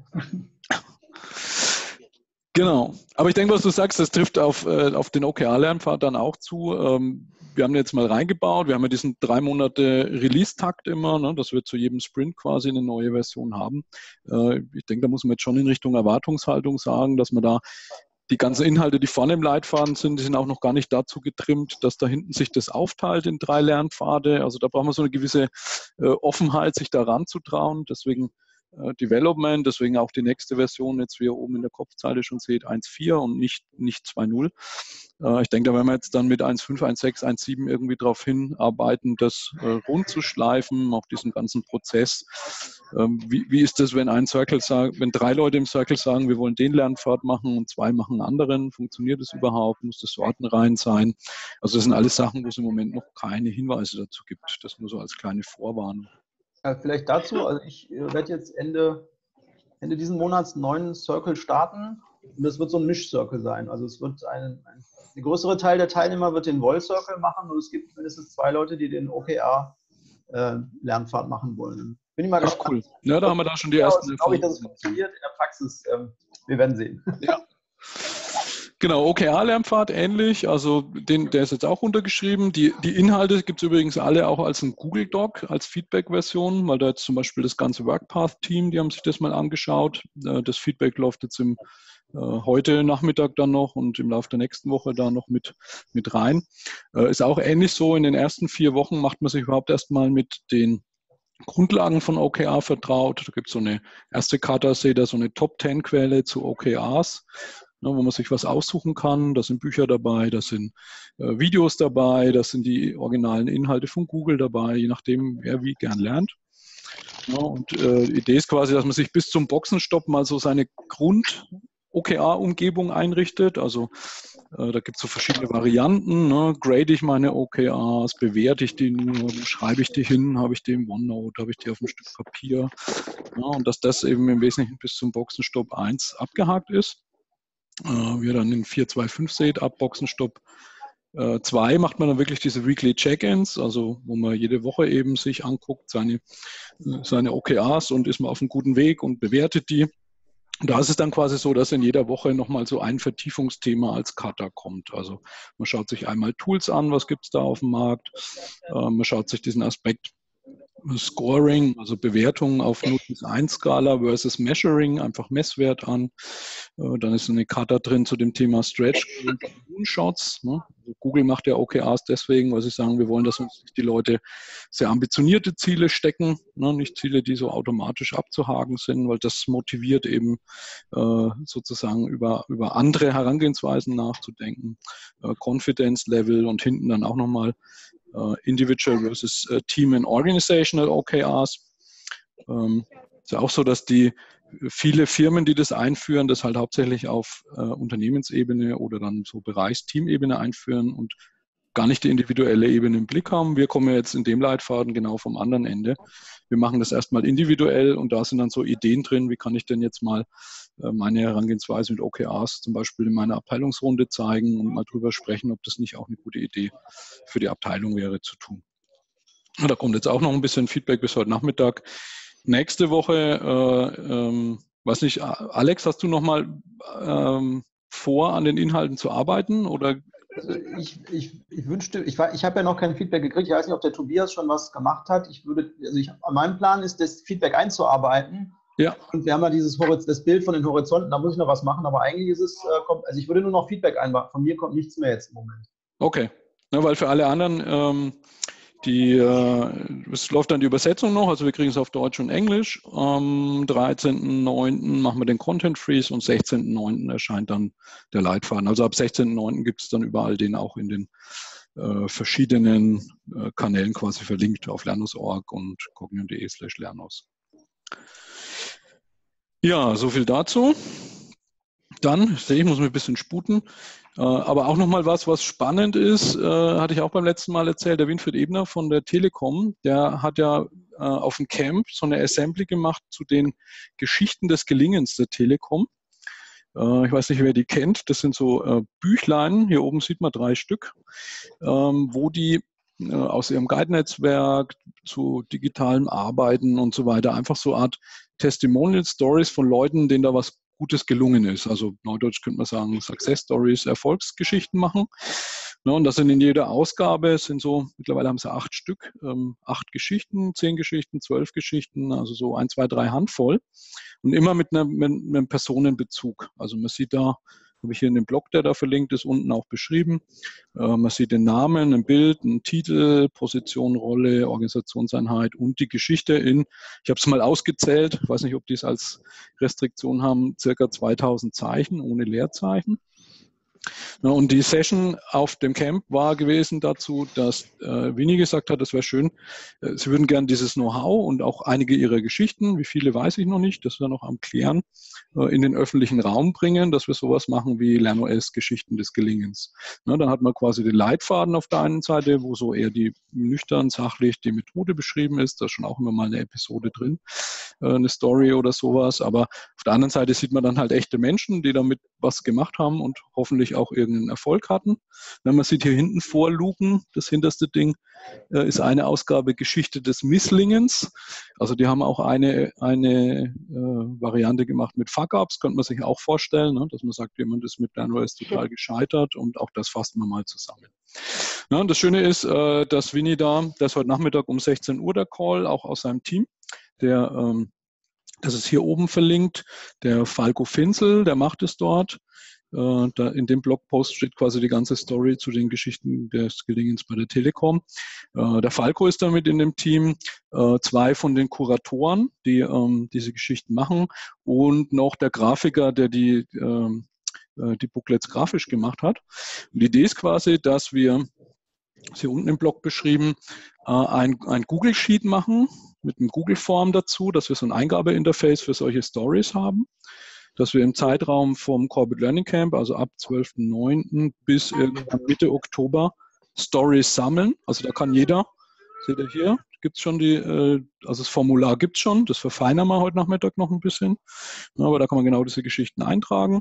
Genau. Aber ich denke, was du sagst, das trifft auf, äh, auf den O K R-Lernpfad dann auch zu. Ähm, wir haben jetzt mal reingebaut, wir haben ja diesen drei Monate Release-Takt immer, ne, dass wir zu jedem Sprint quasi eine neue Version haben. Äh, ich denke, da muss man jetzt schon in Richtung Erwartungshaltung sagen, dass man da die ganzen Inhalte, die vorne im Leitfaden sind, die sind auch noch gar nicht dazu getrimmt, dass da hinten sich das aufteilt in drei Lernpfade. Also da brauchen wir so eine gewisse äh, Offenheit, sich da ranzutrauen. Deswegen Development, deswegen auch die nächste Version, jetzt wie ihr oben in der Kopfzeile schon seht, eins Punkt vier und nicht, nicht zwei Punkt null. Ich denke, da werden wir jetzt dann mit eins Punkt fünf, eins Punkt sechs, eins Punkt sieben irgendwie darauf hinarbeiten, das rund zu schleifen, auch diesen ganzen Prozess. Wie, wie ist das, wenn ein Circle sagt, wenn drei Leute im Circle sagen, wir wollen den Lernpfad machen und zwei machen einen anderen, funktioniert das überhaupt? Muss das sortenrein sein? Also das sind alles Sachen, wo es im Moment noch keine Hinweise dazu gibt. Das nur so als kleine Vorwarnung. Vielleicht dazu, also ich werde jetzt Ende, Ende diesen Monats einen neuen Circle starten und das wird so ein Misch-Circle sein. Also es wird ein, ein, ein größere Teil der Teilnehmer wird den Woll-Circle machen und es gibt mindestens zwei Leute, die den O K R-Lernpfad äh, machen wollen. Bin ich mal gespannt. Ach, cool. Ja, da haben wir da schon die ersten. Ich glaube, dass es funktioniert in der Praxis. Ähm, wir werden sehen. Ja. Genau, O K R-Lernpfad ähnlich, also den, der ist jetzt auch runtergeschrieben. Die, die Inhalte gibt es übrigens alle auch als ein Google Doc, als Feedback-Version, weil da jetzt zum Beispiel das ganze Workpath-Team, die haben sich das mal angeschaut. Das Feedback läuft jetzt im, äh, heute Nachmittag dann noch und im Laufe der nächsten Woche da noch mit, mit rein. Äh, ist auch ähnlich so, in den ersten vier Wochen macht man sich überhaupt erstmal mit den Grundlagen von O K R vertraut. Da gibt es so eine erste Kata, seht ihr, so eine Top zehn Quelle zu O K Rs. Wo man sich was aussuchen kann. Da sind Bücher dabei, da sind äh, Videos dabei, da sind die originalen Inhalte von Google dabei, je nachdem, wer wie gern lernt. Ja, und äh, die Idee ist quasi, dass man sich bis zum Boxenstopp mal so seine Grund-O K R-Umgebung einrichtet. Also äh, da gibt es so verschiedene Varianten. Ne? Grade ich meine O K Rs, bewerte ich die nur, schreibe ich die hin, habe ich die im OneNote, habe ich die auf einem Stück Papier. Ja, und dass das eben im Wesentlichen bis zum Boxenstopp eins abgehakt ist. Wie ihr dann in vier zwei fünf seht, ab Boxenstopp zwei macht man dann wirklich diese Weekly Check-ins, also wo man jede Woche eben sich anguckt, seine, seine O K Rs und ist man auf einem guten Weg und bewertet die. Da ist es dann quasi so, dass in jeder Woche nochmal so ein Vertiefungsthema als Kata kommt. Also man schaut sich einmal Tools an, was gibt es da auf dem Markt, man schaut sich diesen Aspekt Scoring, also Bewertungen auf null bis eins Skala versus Measuring, einfach Messwert an. Dann ist eine Kata drin zu dem Thema Stretch Moonshots. Google macht ja O K Rs deswegen, weil sie sagen, wir wollen, dass uns die Leute sehr ambitionierte Ziele stecken, nicht Ziele, die so automatisch abzuhaken sind, weil das motiviert eben sozusagen über, über andere Herangehensweisen nachzudenken. Confidence Level und hinten dann auch nochmal Uh, Individual versus uh, Team and Organizational O K Rs. Ähm, ist ja auch so, dass die viele Firmen, die das einführen, das halt hauptsächlich auf uh, Unternehmensebene oder dann so Bereichsteamebene einführen und gar nicht die individuelle Ebene im Blick haben. Wir kommen ja jetzt in dem Leitfaden genau vom anderen Ende. Wir machen das erstmal individuell und da sind dann so Ideen drin, wie kann ich denn jetzt mal uh, meine Herangehensweise mit O K Rs zum Beispiel in meiner Abteilungsrunde zeigen und mal drüber sprechen, ob das nicht auch eine gute Idee für die Abteilung wäre zu tun. Da kommt jetzt auch noch ein bisschen Feedback bis heute Nachmittag. Nächste Woche, äh, ähm, weiß nicht, Alex, hast du noch mal ähm, vor, an den Inhalten zu arbeiten? Oder? Also ich, ich, ich wünschte, ich, ich habe ja noch kein Feedback gekriegt. Ich weiß nicht, ob der Tobias schon was gemacht hat. Ich würde, also ich, mein Plan ist, das Feedback einzuarbeiten. Ja. Und wir haben ja dieses Horiz- das Bild von den Horizonten, da muss ich noch was machen, aber eigentlich ist es, äh, kommt, also ich würde nur noch Feedback einbauen. Von mir kommt nichts mehr jetzt im Moment. Okay. Ja, weil für alle anderen, ähm, die, äh, es läuft dann die Übersetzung noch, also wir kriegen es auf Deutsch und Englisch. Am dreizehnten neunten machen wir den Content Freeze und sechzehnten neunten erscheint dann der Leitfaden. Also ab sechzehnten neunten gibt es dann überall den auch in den äh, verschiedenen äh, Kanälen quasi verlinkt auf lernos punkt org und cognium punkt de slash lernos. Ja, so viel dazu. Dann, sehe ich, muss mich ein bisschen sputen. Äh, aber auch nochmal was, was spannend ist, äh, hatte ich auch beim letzten Mal erzählt, der Winfried Ebner von der Telekom, der hat ja äh, auf dem Camp so eine Assembly gemacht zu den Geschichten des Gelingens der Telekom. Äh, ich weiß nicht, wer die kennt. Das sind so äh, Büchlein, hier oben sieht man drei Stück, ähm, wo die äh, aus ihrem Guide-Netzwerk zu digitalem Arbeiten und so weiter einfach so eine Art Testimonial-Stories von Leuten, denen da was Gutes gelungen ist. Also neudeutsch könnte man sagen, Success Stories, Erfolgsgeschichten machen. Ja, und das sind in jeder Ausgabe, sind so, mittlerweile haben sie acht Stück, ähm, acht Geschichten, zehn Geschichten, zwölf Geschichten, also so ein, zwei, drei Handvoll. Und immer mit, einer, mit einem Personenbezug. Also man sieht da, habe ich hier in dem Blog, der da verlinkt ist, unten auch beschrieben. Äh, man sieht den Namen, ein Bild, einen Titel, Position, Rolle, Organisationseinheit und die Geschichte in, ich habe es mal ausgezählt, ich weiß nicht, ob die es als Restriktion haben, circa zweitausend Zeichen ohne Leerzeichen. Ja, und die Session auf dem Camp war gewesen dazu, dass äh, Winnie gesagt hat, es wäre schön, äh, sie würden gerne dieses Know-how und auch einige ihrer Geschichten, wie viele weiß ich noch nicht, das wir noch am Klären, äh, in den öffentlichen Raum bringen, dass wir sowas machen wie LernOS Geschichten des Gelingens. Ja, dann hat man quasi den Leitfaden auf der einen Seite, wo so eher die nüchtern, sachlich die Methode beschrieben ist, da ist schon auch immer mal eine Episode drin, äh, eine Story oder sowas, aber auf der anderen Seite sieht man dann halt echte Menschen, die damit was gemacht haben und hoffentlich auch irgendeinen Erfolg hatten. Wenn man sieht hier hinten vor Luken, das hinterste Ding, äh, ist eine Ausgabe Geschichte des Misslingens. Also die haben auch eine, eine äh, Variante gemacht mit Fuck-Ups, könnte man sich auch vorstellen, ne? Dass man sagt, jemand ist mit LernOS total gescheitert und auch das fassen wir mal zusammen. Ja, und das Schöne ist, äh, dass Winnie da, das ist heute Nachmittag um sechzehn Uhr der Call, auch aus seinem Team, der ähm, das ist hier oben verlinkt, der Falco Finzel, der macht es dort. Äh, da in dem Blogpost steht quasi die ganze Story zu den Geschichten des Gelingens bei der Telekom. Äh, der Falco ist damit in dem Team, äh, zwei von den Kuratoren, die ähm, diese Geschichten machen und noch der Grafiker, der die, ähm, äh, die Booklets grafisch gemacht hat. Und die Idee ist quasi, dass wir, ist hier unten im Blog beschrieben, äh, ein, ein Google-Sheet machen, mit einem Google-Form dazu, dass wir so ein Eingabeinterface für solche Stories haben, dass wir im Zeitraum vom Corporate Learning Camp, also ab zwölften neunten bis Mitte Oktober, Stories sammeln. Also da kann jeder, seht ihr hier, gibt es schon die, also das Formular gibt es schon, das verfeinern wir heute Nachmittag noch ein bisschen, aber da kann man genau diese Geschichten eintragen,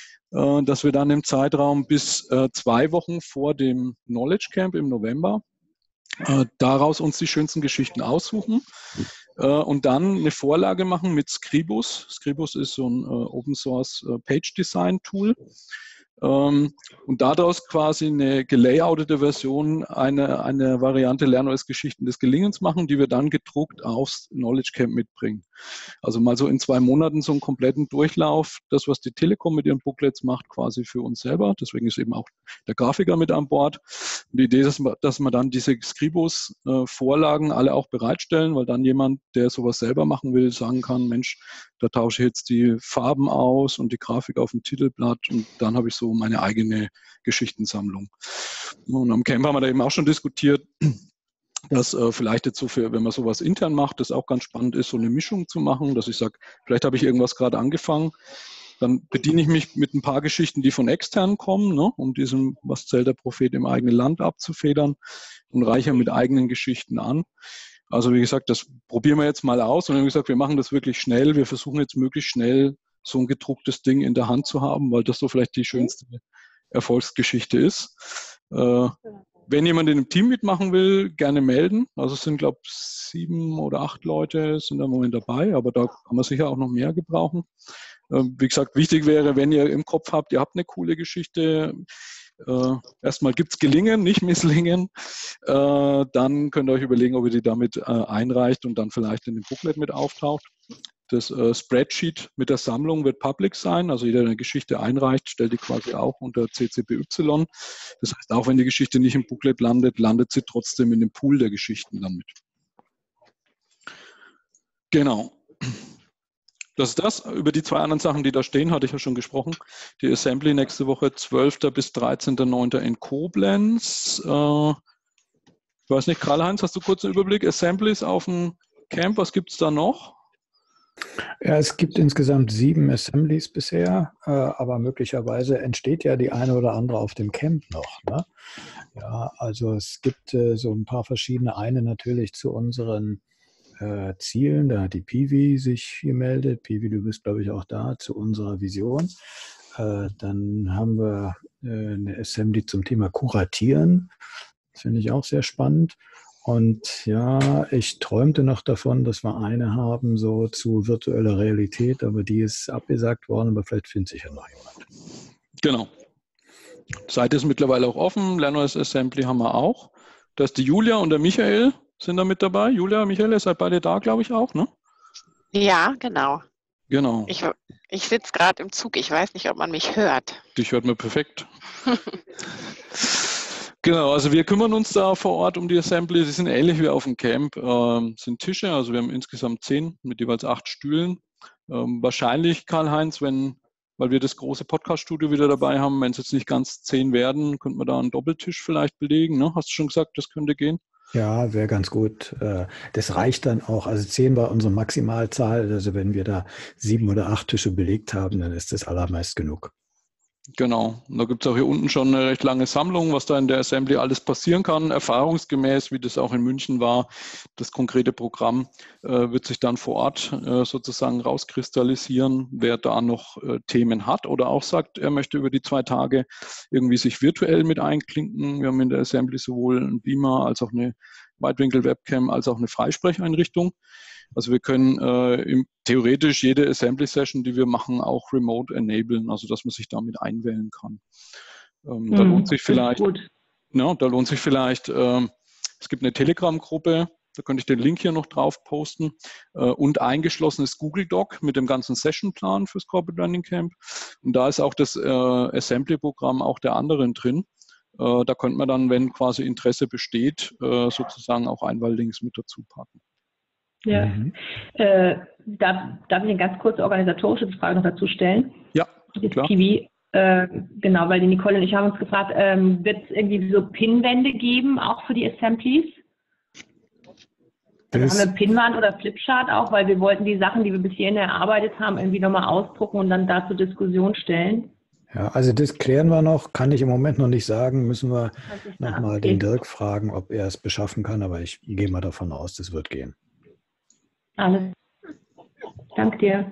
dass wir dann im Zeitraum bis zwei Wochen vor dem Knowledge Camp im November Äh, daraus uns die schönsten Geschichten aussuchen äh, und dann eine Vorlage machen mit Scribus. Scribus ist so ein äh, Open Source äh, Page Design Tool. ähm, und daraus quasi eine gelayoutete Version, eine, eine Variante LernOS-Geschichten des Gelingens machen, die wir dann gedruckt aufs Knowledge Camp mitbringen. Also mal so in zwei Monaten so einen kompletten Durchlauf, das, was die Telekom mit ihren Booklets macht, quasi für uns selber. Deswegen ist eben auch der Grafiker mit an Bord. Und die Idee ist, dass wir dann diese Scribus-Vorlagen alle auch bereitstellen, weil dann jemand, der sowas selber machen will, sagen kann, Mensch, da tausche ich jetzt die Farben aus und die Grafik auf dem Titelblatt und dann habe ich so meine eigene Geschichtensammlung. Und am Camp haben wir da eben auch schon diskutiert, dass äh, vielleicht jetzt so für, wenn man sowas intern macht, das auch ganz spannend ist, so eine Mischung zu machen, dass ich sage, vielleicht habe ich irgendwas gerade angefangen, dann bediene ich mich mit ein paar Geschichten, die von extern kommen, ne, um diesem, was zählt der Prophet im eigenen Land abzufedern und reiche mit eigenen Geschichten an. Also wie gesagt, das probieren wir jetzt mal aus und wie gesagt, wir machen das wirklich schnell, wir versuchen jetzt möglichst schnell so ein gedrucktes Ding in der Hand zu haben, weil das so vielleicht die schönste Erfolgsgeschichte ist. Äh, Wenn jemand in einem Team mitmachen will, gerne melden. Also es sind, glaube ich, sieben oder acht Leute sind im Moment dabei, aber da kann man sicher auch noch mehr gebrauchen. Wie gesagt, wichtig wäre, wenn ihr im Kopf habt, ihr habt eine coole Geschichte, äh, erstmal gibt es Gelingen, nicht Misslingen, äh, dann könnt ihr euch überlegen, ob ihr die damit äh, einreicht und dann vielleicht in dem Booklet mit auftaucht. Das äh, Spreadsheet mit der Sammlung wird public sein, also jeder, der eine Geschichte einreicht, stellt die quasi auch unter C C B Y. Das heißt, auch wenn die Geschichte nicht im Booklet landet, landet sie trotzdem in dem Pool der Geschichten dann mit. Genau. Das ist das. Über die zwei anderen Sachen, die da stehen, hatte ich ja schon gesprochen. Die Assembly nächste Woche zwölfter bis dreizehnter neunter in Koblenz. Äh, ich weiß nicht, Karl-Heinz, hast du kurz einen Überblick? Assemblies auf dem Camp, was gibt es da noch? Ja, es gibt insgesamt sieben Assemblies bisher, äh, aber möglicherweise entsteht ja die eine oder andere auf dem Camp noch. Ne? Ja, also es gibt äh, so ein paar verschiedene. Eine natürlich zu unseren äh, Zielen. Da hat die Piwi sich gemeldet. Piwi, du bist, glaube ich, auch da, zu unserer Vision. Äh, dann haben wir äh, eine Assembly zum Thema Kuratieren. Das finde ich auch sehr spannend. Und ja, ich träumte noch davon, dass wir eine haben, so zu virtueller Realität, aber die ist abgesagt worden, aber vielleicht findet sich ja noch jemand. Genau. Die Seite ist mittlerweile auch offen, LernOS Assembly haben wir auch. Da ist die Julia und der Michael sind da mit dabei. Julia, Michael, ihr seid beide da, glaube ich, auch, ne? Ja, genau. Genau. Ich, ich sitze gerade im Zug, ich weiß nicht, ob man mich hört. Dich hört man perfekt. Genau, also wir kümmern uns da vor Ort um die Assembly. Sie sind ähnlich wie auf dem Camp. Ähm, sind Tische, also wir haben insgesamt zehn mit jeweils acht Stühlen. Ähm, wahrscheinlich, Karl-Heinz, wenn, weil wir das große Podcast-Studio wieder dabei haben, wenn es jetzt nicht ganz zehn werden, könnten wir da einen Doppeltisch vielleicht belegen. Ne? Hast du schon gesagt, das könnte gehen? Ja, wäre ganz gut. Das reicht dann auch. Also zehn war unsere Maximalzahl. Also wenn wir da sieben oder acht Tische belegt haben, dann ist das allermeist genug. Genau, und da gibt es auch hier unten schon eine recht lange Sammlung, was da in der Assembly alles passieren kann. Erfahrungsgemäß, wie das auch in München war, das konkrete Programm äh, wird sich dann vor Ort äh, sozusagen rauskristallisieren, wer da noch äh, Themen hat oder auch sagt, er möchte über die zwei Tage irgendwie sich virtuell mit einklinken. Wir haben in der Assembly sowohl einen Beamer als auch eine Weitwinkel-Webcam als auch eine Freisprecheinrichtung. Also wir können äh, im, theoretisch jede Assembly-Session, die wir machen, auch remote enablen, also dass man sich damit einwählen kann. Ähm, da Mhm, lohnt sich vielleicht, gut. ja, da lohnt sich vielleicht, ähm, es gibt eine Telegram-Gruppe, da könnte ich den Link hier noch drauf posten, äh, und eingeschlossenes Google Doc mit dem ganzen Sessionplan fürs Corporate Learning Camp. Und da ist auch das äh, Assembly-Programm auch der anderen drin. Äh, da könnte man dann, wenn quasi Interesse besteht, äh, sozusagen auch Einwahllinks mit dazu packen. Ja. Mhm. Äh, darf, darf ich eine ganz kurze organisatorische Frage noch dazu stellen? Ja, Das klar. P V, äh, genau, weil die Nicole und ich haben uns gefragt, ähm, wird es irgendwie so Pinwände geben, auch für die Assemblies? Also Das- haben wir eine Pinwand oder Flipchart auch, weil wir wollten die Sachen, die wir bis hierhin erarbeitet haben, irgendwie nochmal ausdrucken und dann da zur Diskussion stellen. Ja, also das klären wir noch, kann ich im Moment noch nicht sagen, müssen wir Kannst du nochmal sagen, den okay. Dirk fragen, ob er es beschaffen kann, aber ich gehe mal davon aus, das wird gehen. Alles. Danke dir.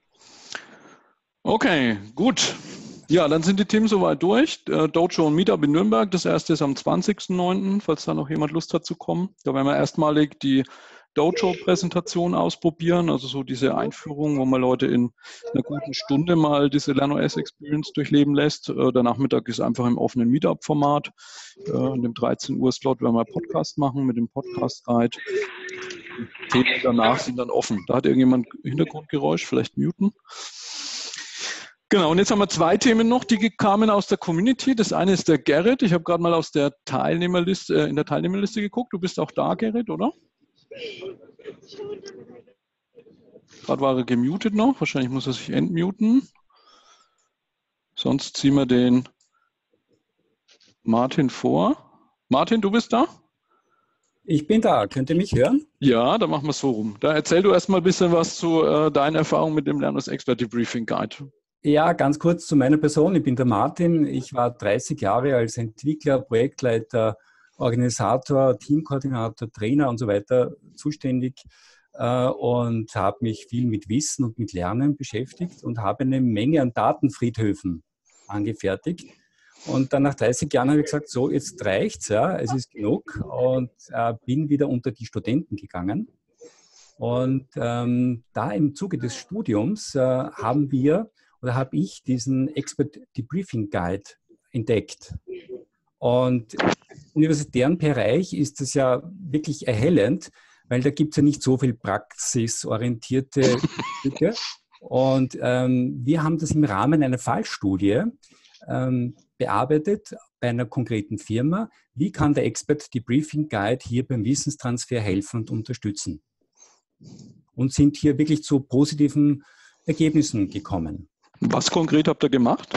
Okay, gut. Ja, dann sind die Themen soweit durch. Äh, Dojo und Meetup in Nürnberg. Das erste ist am zwanzigsten neunten, falls da noch jemand Lust hat zu kommen. Da werden wir erstmalig die Dojo-Präsentation ausprobieren, also so diese Einführung, wo man Leute in einer guten Stunde mal diese LernOS-Experience durchleben lässt. Äh, der Nachmittag ist einfach im offenen Meetup-Format. Äh, in dem dreizehn Uhr Slot werden wir Podcast machen mit dem Podcast-Guide. Die Themen danach sind dann offen. Da hat irgendjemand Hintergrundgeräusch, vielleicht muten. Genau, und jetzt haben wir zwei Themen noch, die kamen aus der Community. Das eine ist der Gerrit. Ich habe gerade mal aus der Teilnehmerliste, äh, in der Teilnehmerliste geguckt. Du bist auch da, Gerrit, oder? Gerade war er gemutet noch. Wahrscheinlich muss er sich entmuten. Sonst ziehen wir den Martin vor. Martin, du bist da? Ich bin da. Könnt ihr mich hören? Ja, dann machen wir es so rum. Da erzähl du erstmal ein bisschen was zu äh, deiner Erfahrung mit dem LernOS Expert Debriefing Guide. Ja, ganz kurz zu meiner Person. Ich bin der Martin. Ich war dreißig Jahre als Entwickler, Projektleiter, Organisator, Teamkoordinator, Trainer und so weiter zuständig äh, und habe mich viel mit Wissen und mit Lernen beschäftigt und habe eine Menge an Datenfriedhöfen angefertigt. Und dann nach dreißig Jahren habe ich gesagt, so, jetzt reicht's, ja, es ist genug, und äh, bin wieder unter die Studenten gegangen. Und ähm, da im Zuge des Studiums äh, haben wir oder habe ich diesen Expert Debriefing Guide entdeckt. Und im universitären Bereich ist das ja wirklich erhellend, weil da gibt es ja nicht so viel praxisorientierte Stücke. Und ähm, wir haben das im Rahmen einer Fallstudie ähm, bearbeitet bei einer konkreten Firma. Wie kann der Expert Debriefing Guide hier beim Wissenstransfer helfen und unterstützen? Und sind hier wirklich zu positiven Ergebnissen gekommen. Was konkret habt ihr gemacht?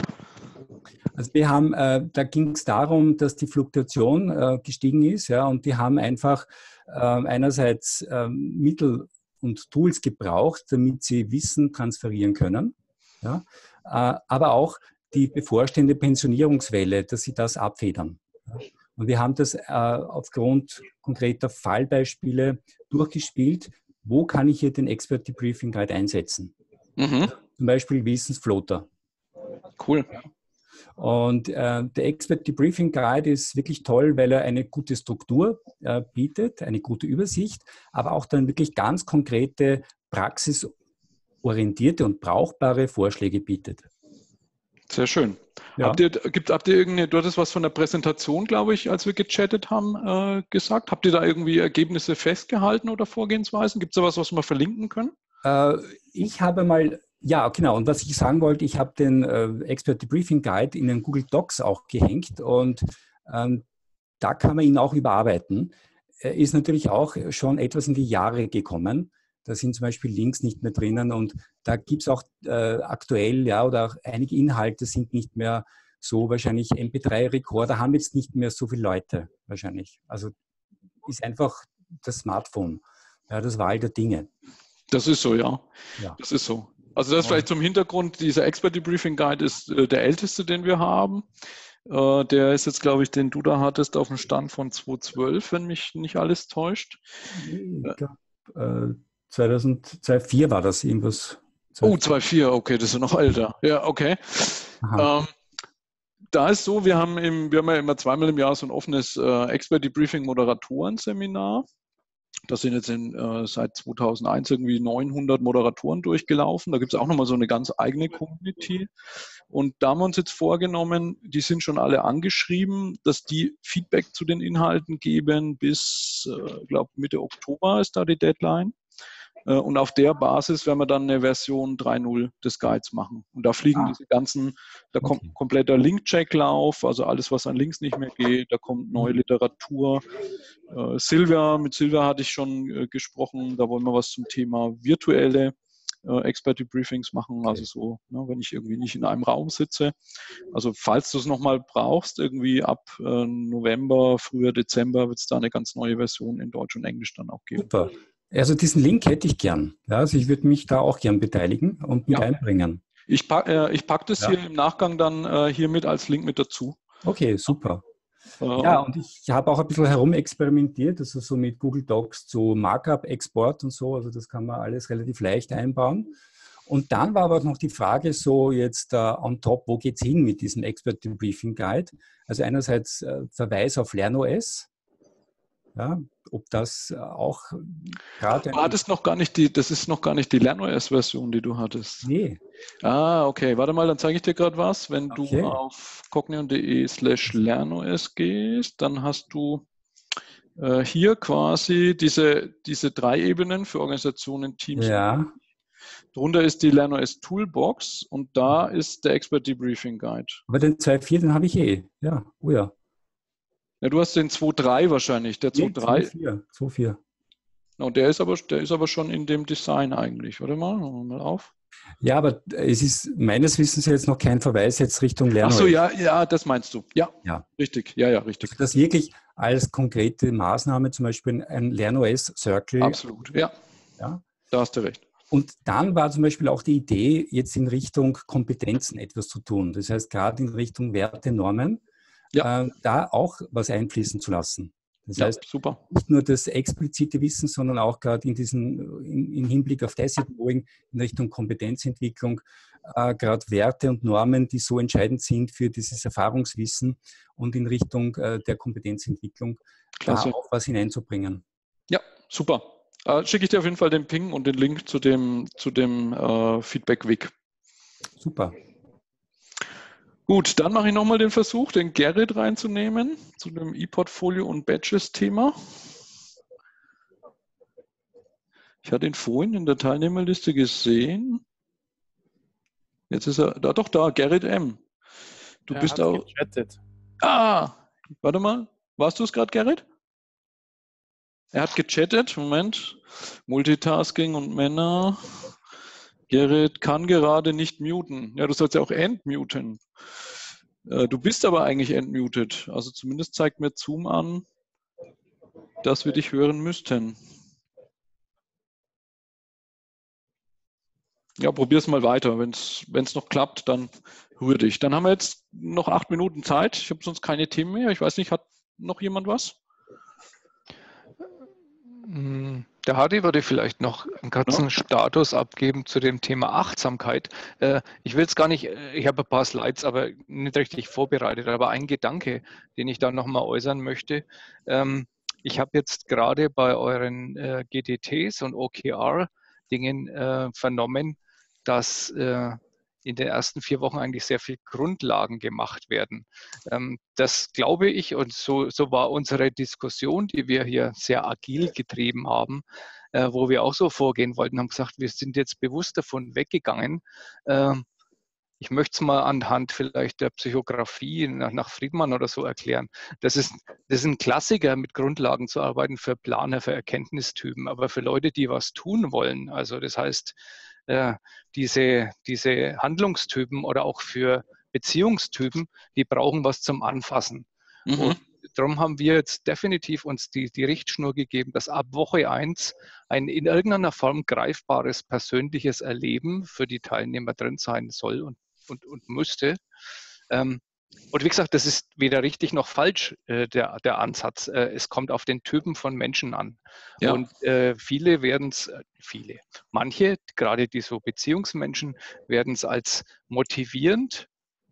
Also wir haben, äh, da ging es darum, dass die Fluktuation äh, gestiegen ist, ja, und die haben einfach äh, einerseits äh, Mittel und Tools gebraucht, damit sie Wissen transferieren können, ja, äh, aber auch die bevorstehende Pensionierungswelle, dass sie das abfedern. Ja. Und wir haben das äh, aufgrund konkreter Fallbeispiele durchgespielt. Wo kann ich hier den Expert Debriefing Guide einsetzen? Mhm. Zum Beispiel Wissensfloater. Cool. Und äh, der Expert Debriefing Guide ist wirklich toll, weil er eine gute Struktur äh, bietet, eine gute Übersicht, aber auch dann wirklich ganz konkrete, praxisorientierte und brauchbare Vorschläge bietet. Sehr schön. Ja. Habt ihr, gibt, habt ihr irgendeine, du hattest was von der Präsentation, glaube ich, als wir gechattet haben, äh, gesagt. Habt ihr da irgendwie Ergebnisse festgehalten oder Vorgehensweisen? Gibt es da was, was wir verlinken können? Äh, ich habe mal, ja genau, und was ich sagen wollte, ich habe den äh, Expert Debriefing Guide in den Google Docs auch gehängt, und ähm, da kann man ihn auch überarbeiten. Er ist natürlich auch schon etwas in die Jahre gekommen. Da sind zum Beispiel Links nicht mehr drinnen, und da gibt es auch äh, aktuell, ja, oder auch einige Inhalte sind nicht mehr so, wahrscheinlich M P drei Recorder haben jetzt nicht mehr so viele Leute wahrscheinlich. Also ist einfach das Smartphone, ja, das Wahl der Dinge. Das ist so, ja. ja. Das ist so. Also das vielleicht zum Hintergrund, dieser Expert Debriefing Guide ist äh, der älteste, den wir haben. Äh, der ist jetzt, glaube ich, den du da hattest, auf dem Stand von zweitausendzwölf, wenn mich nicht alles täuscht. Ich glaub, äh, zweitausendvier war das irgendwas. Oh, zweitausendvier, okay, das ist noch älter. Ja, okay. Ähm, da ist so, wir haben, im, wir haben ja immer zweimal im Jahr so ein offenes äh, Expert Debriefing Moderatoren-Seminar. Das sind jetzt in, äh, seit zweitausendeins irgendwie neunhundert Moderatoren durchgelaufen. Da gibt es auch nochmal so eine ganz eigene Community. Und da haben wir uns jetzt vorgenommen, die sind schon alle angeschrieben, dass die Feedback zu den Inhalten geben bis, ich äh, glaube, Mitte Oktober ist da die Deadline. Äh, und auf der Basis werden wir dann eine Version drei Punkt null des Guides machen. Und da fliegen ah. diese ganzen, da kommt okay. kompletter Link-Checklauf, also alles, was an Links nicht mehr geht, da kommt neue Literatur. Äh, Silvia, mit Silvia hatte ich schon äh, gesprochen, da wollen wir was zum Thema virtuelle äh, Expert-Debriefings machen, also so, ne, wenn ich irgendwie nicht in einem Raum sitze. Also falls du es nochmal brauchst, irgendwie ab äh, November, früher Dezember wird es da eine ganz neue Version in Deutsch und Englisch dann auch geben. Super. Also diesen Link hätte ich gern. Ja, also ich würde mich da auch gern beteiligen und mit ja. einbringen. Ich packe äh, ich pack das ja. hier im Nachgang dann äh, hier mit als Link mit dazu. Okay, super. Äh, ja, und ich habe auch ein bisschen herumexperimentiert, also so mit Google Docs zu Markup-Export und so. Also das kann man alles relativ leicht einbauen. Und dann war aber noch die Frage so jetzt uh, on top, wo geht es hin mit diesem Expert Debriefing Guide? Also einerseits uh, Verweis auf LernOS. Ja, ob das auch gerade... Ah, das, noch gar nicht die, das ist noch gar nicht die LernOS-Version, die du hattest. Nee. Ah, okay. Warte mal, dann zeige ich dir gerade was. Wenn Okay. du auf cognion.de slash LernOS gehst, dann hast du äh, hier quasi diese, diese drei Ebenen für Organisationen, Teams. Ja. Drunter ist die LernOS Toolbox und da ist der Expert Debriefing Guide. Aber den zwei Punkt vier, den habe ich eh. Ja, oh ja. Ja, du hast den zwei Punkt drei wahrscheinlich. Der zwei Punkt drei. zwei Punkt vier. Und der ist aber, der ist aber schon in dem Design eigentlich. Warte mal, machen wir mal auf. Ja, aber es ist meines Wissens jetzt noch kein Verweis jetzt Richtung LernOS. Ach so, ja, ja, das meinst du. Ja, ja. Richtig. Ja, ja, richtig. Also das wirklich als konkrete Maßnahme zum Beispiel ein LernOS-Circle. Absolut, ja. ja. Da hast du recht. Und dann war zum Beispiel auch die Idee, jetzt in Richtung Kompetenzen etwas zu tun. Das heißt, gerade in Richtung Werte, Normen, ja. äh, da auch was einfließen zu lassen. Das ja, heißt, super. Nicht nur das explizite Wissen, sondern auch gerade in diesen, in, in Hinblick auf Tacit Knowing, in Richtung Kompetenzentwicklung, äh, gerade Werte und Normen, die so entscheidend sind für dieses Erfahrungswissen und in Richtung äh, der Kompetenzentwicklung, Klasse. Da auch was hineinzubringen. Ja, super. Äh, schicke ich dir auf jeden Fall den Ping und den Link zu dem, zu dem äh, Feedback-Week. Super. Gut, dann mache ich nochmal den Versuch, den Gerrit reinzunehmen zu dem E-Portfolio und Badges-Thema. Ich hatte ihn vorhin in der Teilnehmerliste gesehen. Jetzt ist er, da doch da, Gerrit M. Du er bist hat auch. Gechattet. Ah, warte mal. Warst du es gerade, Gerrit? Er hat gechattet. Moment. Multitasking und Männer. Gerrit kann gerade nicht muten. Ja, du sollst ja auch entmuten. Äh, du bist aber eigentlich entmutet. Also zumindest zeigt mir Zoom an, dass wir dich hören müssten. Ja, probier's mal weiter. Wenn es noch klappt, dann rühr dich. Dann haben wir jetzt noch acht Minuten Zeit. Ich habe sonst keine Themen mehr. Ich weiß nicht, hat noch jemand was? Der Hardy würde vielleicht noch einen kurzen ja. Status abgeben zu dem Thema Achtsamkeit. Ich will es gar nicht, ich habe ein paar Slides, aber nicht richtig vorbereitet, aber ein Gedanke, den ich da nochmal äußern möchte. Ich habe jetzt gerade bei euren G D Ts und O K R-Dingen vernommen, dass in den ersten vier Wochen eigentlich sehr viel Grundlagen gemacht werden. Das glaube ich, und so, so war unsere Diskussion, die wir hier sehr agil getrieben haben, wo wir auch so vorgehen wollten, haben gesagt, wir sind jetzt bewusst davon weggegangen. Ich möchte es mal anhand vielleicht der Psychografie nach, nach Friedman oder so erklären. Das ist, das ist ein Klassiker, mit Grundlagen zu arbeiten für Planer, für Erkenntnistypen, aber für Leute, die was tun wollen, also das heißt, äh, diese, diese Handlungstypen oder auch für Beziehungstypen, die brauchen was zum Anfassen. Mhm. Und darum haben wir jetzt definitiv uns die, die Richtschnur gegeben, dass ab Woche eins ein in irgendeiner Form greifbares persönliches Erleben für die Teilnehmer drin sein soll und, und, und müsste. Ähm, und wie gesagt, das ist weder richtig noch falsch, äh, der, der Ansatz. Äh, es kommt auf den Typen von Menschen an. Ja. Und äh, viele werden es, äh, viele, manche, gerade die so Beziehungsmenschen, werden es als motivierend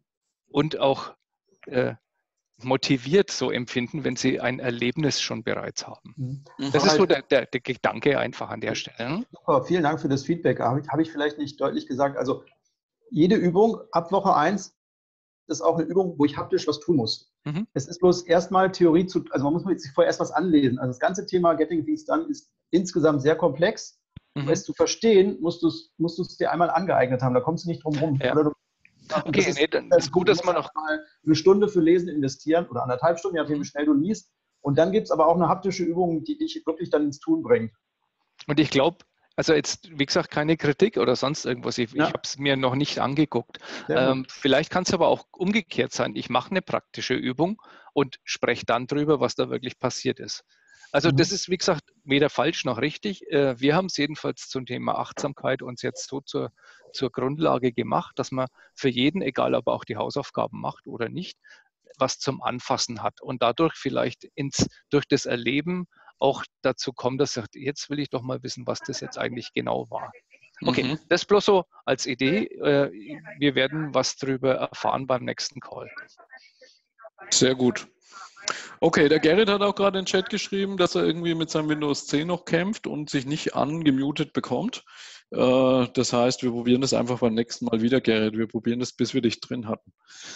und auch äh, motiviert so empfinden, wenn sie ein Erlebnis schon bereits haben. Mhm. Das ist so der, der, der Gedanke einfach an der Stelle. Super, vielen Dank für das Feedback. Habe ich, habe ich vielleicht nicht deutlich gesagt. Also jede Übung ab Woche eins ist auch eine Übung, wo ich haptisch was tun muss. Mhm. Es ist bloß erstmal Theorie zu, also man muss sich vorher erst was anlesen. Also das ganze Thema Getting Things Done ist insgesamt sehr komplex. Mhm. Um es zu verstehen, musst du es musst du es dir einmal angeeignet haben. Da kommst du nicht drum rum. Ja. Oder du, okay, das ist, nee, dann ist gut, dass man noch mal eine Stunde für Lesen investieren oder anderthalb Stunden, je nachdem, wie schnell du liest. Und dann gibt es aber auch eine haptische Übung, die dich wirklich dann ins Tun bringt. Und ich glaube, also jetzt, wie gesagt, keine Kritik oder sonst irgendwas. Ich, ja. ich habe es mir noch nicht angeguckt. Ähm, vielleicht kann es aber auch umgekehrt sein. Ich mache eine praktische Übung und spreche dann drüber, was da wirklich passiert ist. Also mhm. das ist, wie gesagt, weder falsch noch richtig. Äh, wir haben es jedenfalls zum Thema Achtsamkeit uns jetzt so zur, zur Grundlage gemacht, dass man für jeden, egal ob er auch die Hausaufgaben macht oder nicht, was zum Anfassen hat und dadurch vielleicht ins, durch das Erleben auch dazu kommt, dass er sagt, jetzt will ich doch mal wissen, was das jetzt eigentlich genau war. Okay, mhm. das bloß so als Idee. Wir werden was drüber erfahren beim nächsten Call. Sehr gut. Okay, der Gerrit hat auch gerade in den Chat geschrieben, dass er irgendwie mit seinem Windows zehn noch kämpft und sich nicht angemutet bekommt. Äh, das heißt, wir probieren das einfach beim nächsten Mal wieder, Gerrit. Wir probieren das, bis wir dich drin hatten.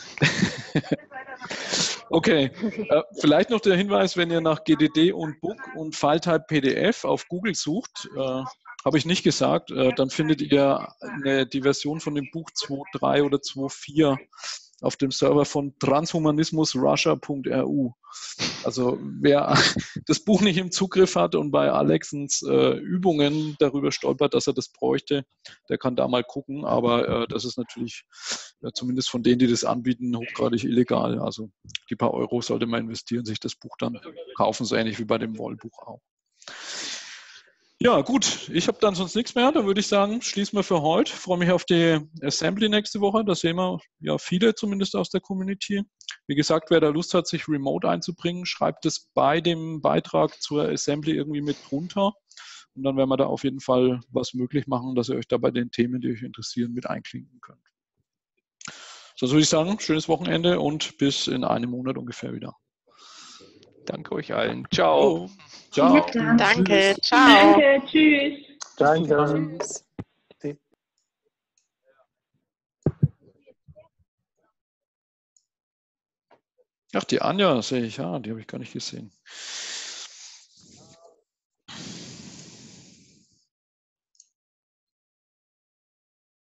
Okay, äh, vielleicht noch der Hinweis, wenn ihr nach G D D und Book und Filetype P D F auf Google sucht, äh, habe ich nicht gesagt, äh, dann findet ihr eine, die Version von dem Buch zwei Punkt drei oder zwei Punkt vier auf dem Server von transhumanismusrussia Punkt R U. Also wer das Buch nicht im Zugriff hat und bei Alexens äh, Übungen darüber stolpert, dass er das bräuchte, der kann da mal gucken. Aber äh, das ist natürlich äh, zumindest von denen, die das anbieten, hochgradig illegal. Also die paar Euro sollte man investieren, sich das Buch dann kaufen, so ähnlich wie bei dem Wollbuch auch. Ja, gut, ich habe dann sonst nichts mehr. Dann würde ich sagen, schließen wir für heute. Ich freue mich auf die Assembly nächste Woche. Da sehen wir ja viele zumindest aus der Community. Wie gesagt, wer da Lust hat, sich remote einzubringen, schreibt es bei dem Beitrag zur Assembly irgendwie mit drunter. Und dann werden wir da auf jeden Fall was möglich machen, dass ihr euch da bei den Themen, die euch interessieren, mit einklinken könnt. So würde ich sagen, schönes Wochenende und bis in einem Monat ungefähr wieder. Danke euch allen. Ciao. Ciao. Ja, danke. Tschüss. Ciao. Danke. Tschüss. Danke. Ach, die Anja sehe ich, ja, die habe ich gar nicht gesehen.